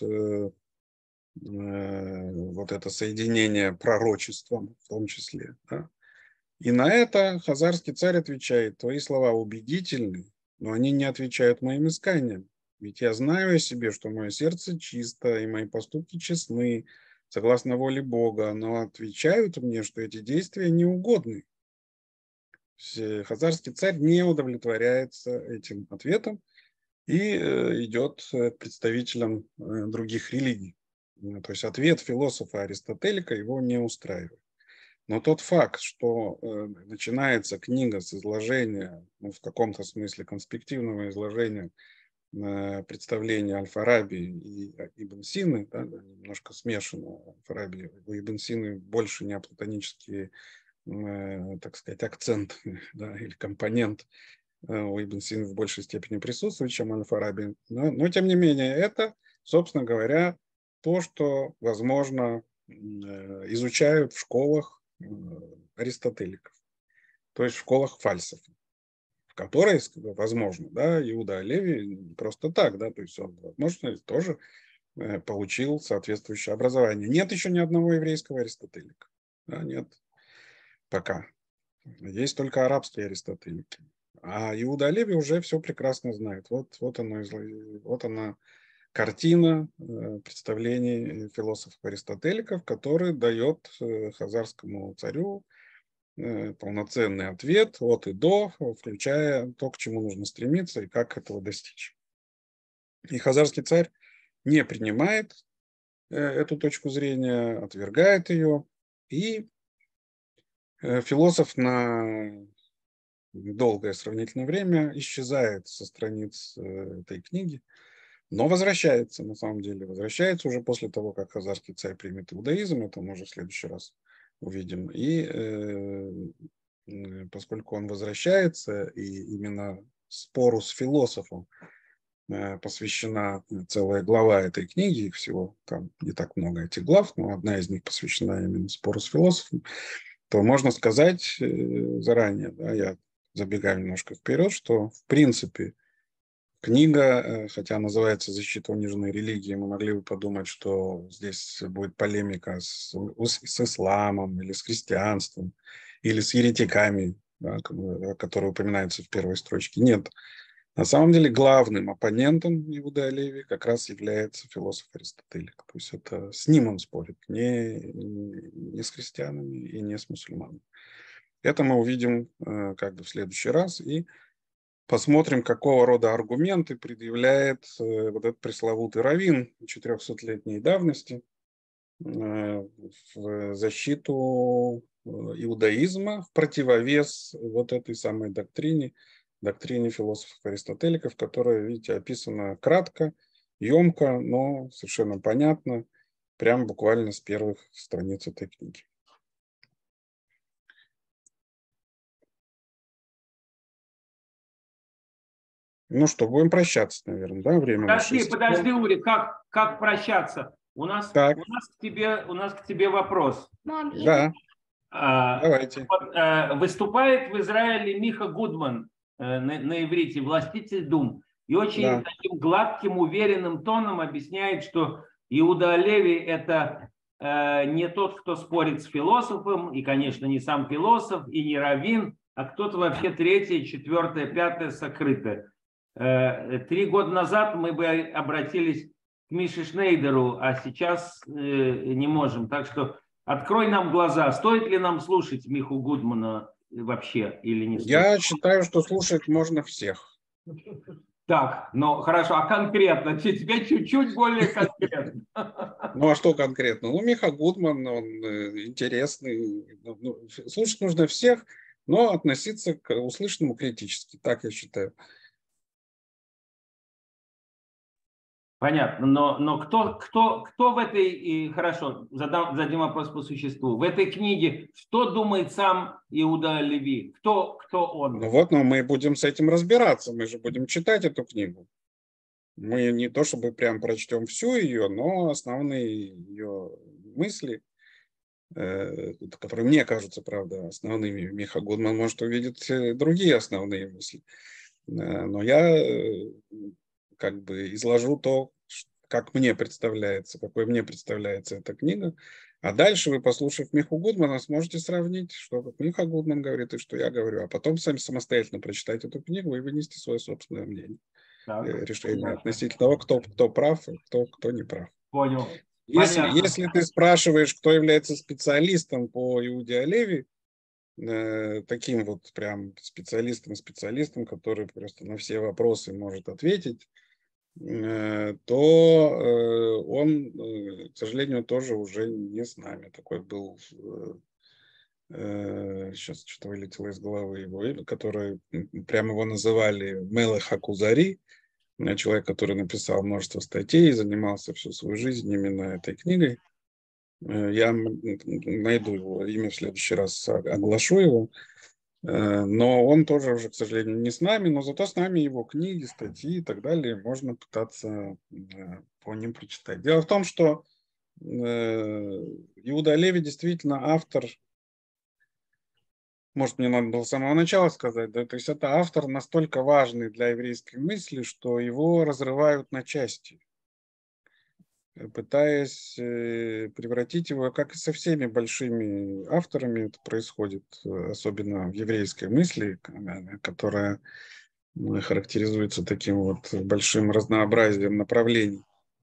вот это соединение пророчеством в том числе. Да? И на это хазарский царь отвечает: твои слова убедительны, но они не отвечают моим исканиям. Ведь я знаю о себе, что мое сердце чисто, и мои поступки честны, согласно воле Бога, но отвечают мне, что эти действия неугодны. Хазарский царь не удовлетворяется этим ответом и идет к представителям других религий. То есть ответ философа Аристотелика его не устраивает. Но тот факт, что начинается книга с изложения, ну, в каком-то смысле конспективного изложения представления Аль-Фараби и Ибн Сины, да, немножко смешано. Аль-Фараби, у Ибн Сины больше неоплатонический, э, так сказать, акцент, да, или компонент у Ибн Сины в большей степени присутствует, чем Аль-Фараби. Но, но, тем не менее, это, собственно говоря, то, что, возможно, изучают в школах аристотеликов, то есть в школах фальсов, в которой, возможно, да, Иуда Леви просто так, да, то есть он, возможно, тоже получил соответствующее образование. Нет еще ни одного еврейского аристотелика. Да, нет. Пока. Есть только арабские аристотелики. А Иуда Леви уже все прекрасно знает. Вот, вот, оно, вот она картина представлений философов-аристотеликов, который дает хазарскому царю полноценный ответ от и до, включая то, к чему нужно стремиться и как этого достичь. И хазарский царь не принимает эту точку зрения, отвергает ее, и философ на долгое сравнительное время исчезает со страниц этой книги, но возвращается, на самом деле, возвращается уже после того, как хазарский царь примет иудаизм, это мы уже в следующий раз увидим. И э, поскольку он возвращается, и именно спору с философом э, посвящена целая глава этой книги, их всего там не так много этих глав, но одна из них посвящена именно спору с философом, то можно сказать э, заранее, да, я забегаю немножко вперед, что в принципе книга, хотя называется «Защита униженной религии», мы могли бы подумать, что здесь будет полемика с, с исламом или с христианством, или с еретиками, да, которые упоминаются в первой строчке. Нет. На самом деле главным оппонентом Иуда Леви как раз является философ Аристотелик. То есть это с ним он спорит, не, не с христианами и не с мусульманами. Это мы увидим как бы в следующий раз. И посмотрим, какого рода аргументы предъявляет э, вот этот пресловутый раввин четырехсотлетней давности э, в защиту иудаизма, в противовес вот этой самой доктрине, доктрине философов-аристотеликов, которая, видите, описана кратко, емко, но совершенно понятно прям буквально с первых страниц этой книги. Ну что, будем прощаться, наверное, да? Время Подожди, наше. подожди, Ури, как, как прощаться? У нас, у нас к тебе, у нас к тебе вопрос. Мам, да, а, давайте. Вот, а, выступает в Израиле Миха Гудман а, на, на иврите, властитель дум, и очень да. таким гладким, уверенным тоном объясняет, что Иуда Алеви это а, не тот, кто спорит с философом, и, конечно, не сам философ, и не раввин, а кто-то вообще третье, четвертое, пятое сокрытое. Три года назад мы бы обратились к Мише Шнейдеру, а сейчас не можем. Так что открой нам глаза. Стоит ли нам слушать Миху Гудмана вообще или не стоит? Я считаю, что слушать можно всех. Так, ну хорошо, а конкретно? Тебе чуть-чуть более конкретно. Ну а что конкретно? Ну, Миха Гудман, он интересный. Слушать нужно всех, но относиться к услышанному критически. Так я считаю. Понятно, но, но кто, кто, кто в этой, и хорошо, задам, задам вопрос по существу, в этой книге что думает сам Иуда Леви? Кто, кто он? Ну вот, но мы будем с этим разбираться, мы же будем читать эту книгу. Мы не то чтобы прям прочтем всю ее, но основные ее мысли, э, которые мне кажутся, правда, основными. Миха Гудман может увидеть другие основные мысли. Но я как бы изложу то, как мне представляется, какой мне представляется эта книга. А дальше вы, послушав Миху Гудмана, сможете сравнить, что Миха Гудман говорит и что я говорю. А потом сами самостоятельно прочитать эту книгу и вынести свое собственное мнение. Так. Решение относительно того, кто, кто прав, и кто, кто не прав. Понял. Если, если ты спрашиваешь, кто является специалистом по Иуде Алеви, э, таким вот прям специалистом-специалистом, который просто на все вопросы может ответить, э, то э, он, э, к сожалению, тоже уже не с нами. Такой был, э, сейчас что-то вылетело из головы его имя, который прямо его называли Мелех Акузари, человек, который написал множество статей, занимался всю свою жизнь именно этой книгой. Я найду его имя в следующий раз, оглашу его. Но он тоже уже, к сожалению, не с нами, но зато с нами его книги, статьи и так далее можно пытаться по ним прочитать. Дело в том, что Иуда Алеви действительно автор, может, мне надо было с самого начала сказать, да, то есть это автор настолько важный для еврейской мысли, что его разрывают на части, пытаясь превратить его, как и со всеми большими авторами, это происходит, особенно в еврейской мысли, которая характеризуется таким вот большим разнообразием направлений.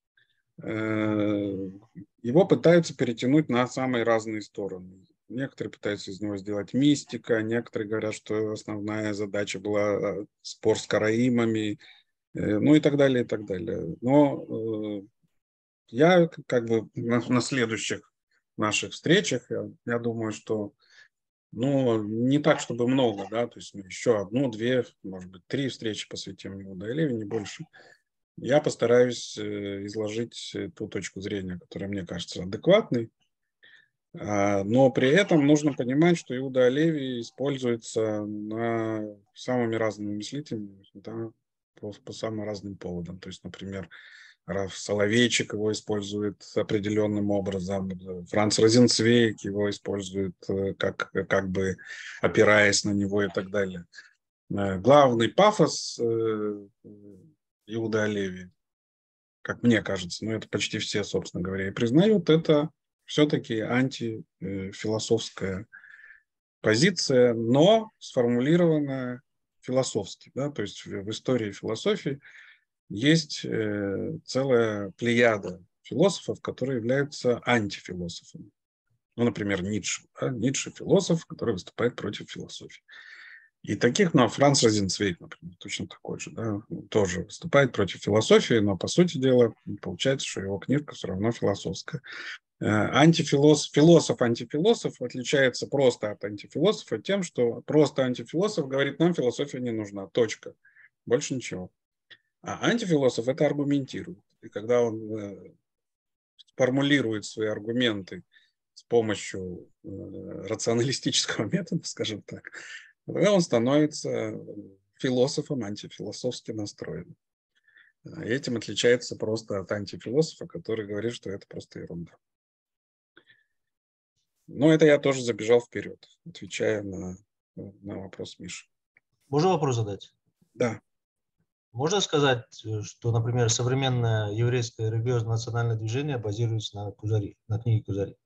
Его пытаются перетянуть на самые разные стороны. Некоторые пытаются из него сделать мистика, некоторые говорят, что основная задача была спор с караимами, ну и так далее, и так далее. Но я как бы на, на следующих наших встречах, я, я думаю, что ну, не так, чтобы много, да, то есть мы еще одну, две, может быть, три встречи посвятим Иуде Алеви, не больше. Я постараюсь изложить ту точку зрения, которая мне кажется адекватной. Но при этом нужно понимать, что Иуда Алеви используется на самыми разными мыслителями, да, по, по самым разным поводам. То есть, например, Раф Соловейчик его использует определенным образом, Франц Розенцвейг его использует как, как бы опираясь на него и так далее. Главный пафос Иуды Алеви, как мне кажется, но это почти все, собственно говоря, и признают, это все-таки антифилософская позиция, но сформулированная философски. Да? То есть в истории философии есть целая плеяда философов, которые являются антифилософами. Ну, например, Ницше. Да? Ницше – философ, который выступает против философии. И таких, ну, Франц Розенцвейг, например, точно такой же, да, тоже выступает против философии, но, по сути дела, получается, что его книжка все равно философская. Антифилософ, философ, антифилософ отличается просто от антифилософа тем, что просто антифилософ говорит, нам философия не нужна, точка, больше ничего. А антифилософ это аргументирует. И когда он сформулирует свои аргументы с помощью э, рационалистического метода, скажем так, тогда он становится философом антифилософски настроенным. И этим отличается просто от антифилософа, который говорит, что это просто ерунда. Но это я тоже забежал вперед, отвечая на, на вопрос Миши. Можно вопрос задать? Да. Можно сказать, что, например, современное еврейское религиозно-национальное движение базируется на Кузари, на книге Кузари?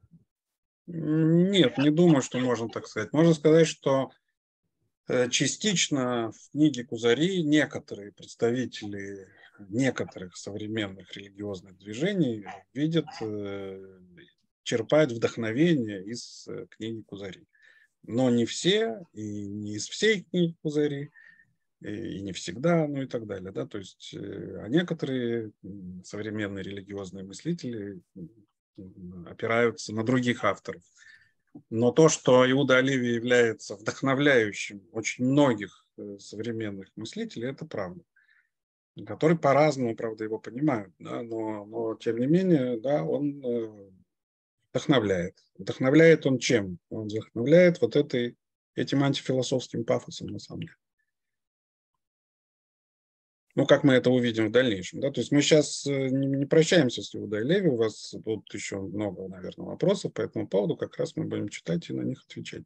Нет, не думаю, что можно так сказать. Можно сказать, что частично в книге Кузари некоторые представители некоторых современных религиозных движений видят, черпают вдохновение из книги Кузари. Но не все, и не из всей книги Кузари, и не всегда, ну и так далее. Да? То есть, а некоторые современные религиозные мыслители опираются на других авторов. Но то, что Иуда Оливий является вдохновляющим очень многих современных мыслителей, это правда. Которые по-разному, правда, его понимают. Да? Но, но, тем не менее, да, он вдохновляет. Вдохновляет он чем? Он вдохновляет вот этой, этим антифилософским пафосом, на самом деле. Ну, как мы это увидим в дальнейшем. Да? То есть мы сейчас не, не прощаемся с Иудой Леви, у вас будут еще много, наверное, вопросов по этому поводу, как раз мы будем читать и на них отвечать.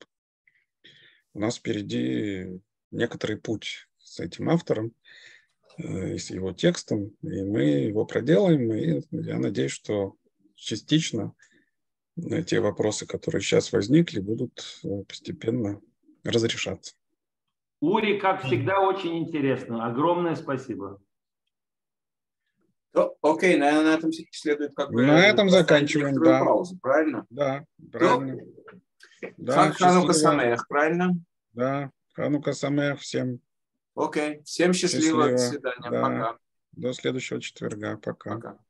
У нас впереди некоторый путь с этим автором, э, с его текстом, и мы его проделаем, и я надеюсь, что частично те вопросы, которые сейчас возникли, будут постепенно разрешаться. Ури, как всегда, очень интересно. Огромное спасибо. То, окей, наверное, на этом следует как бы... На этом заканчиваем, да. Паузу, правильно? Да, правильно. То, да, Ханука Самех, правильно? Да, Ханука Самех всем. Окей, всем счастливо, счастливо. До свидания, да. пока. До следующего четверга, пока. Пока.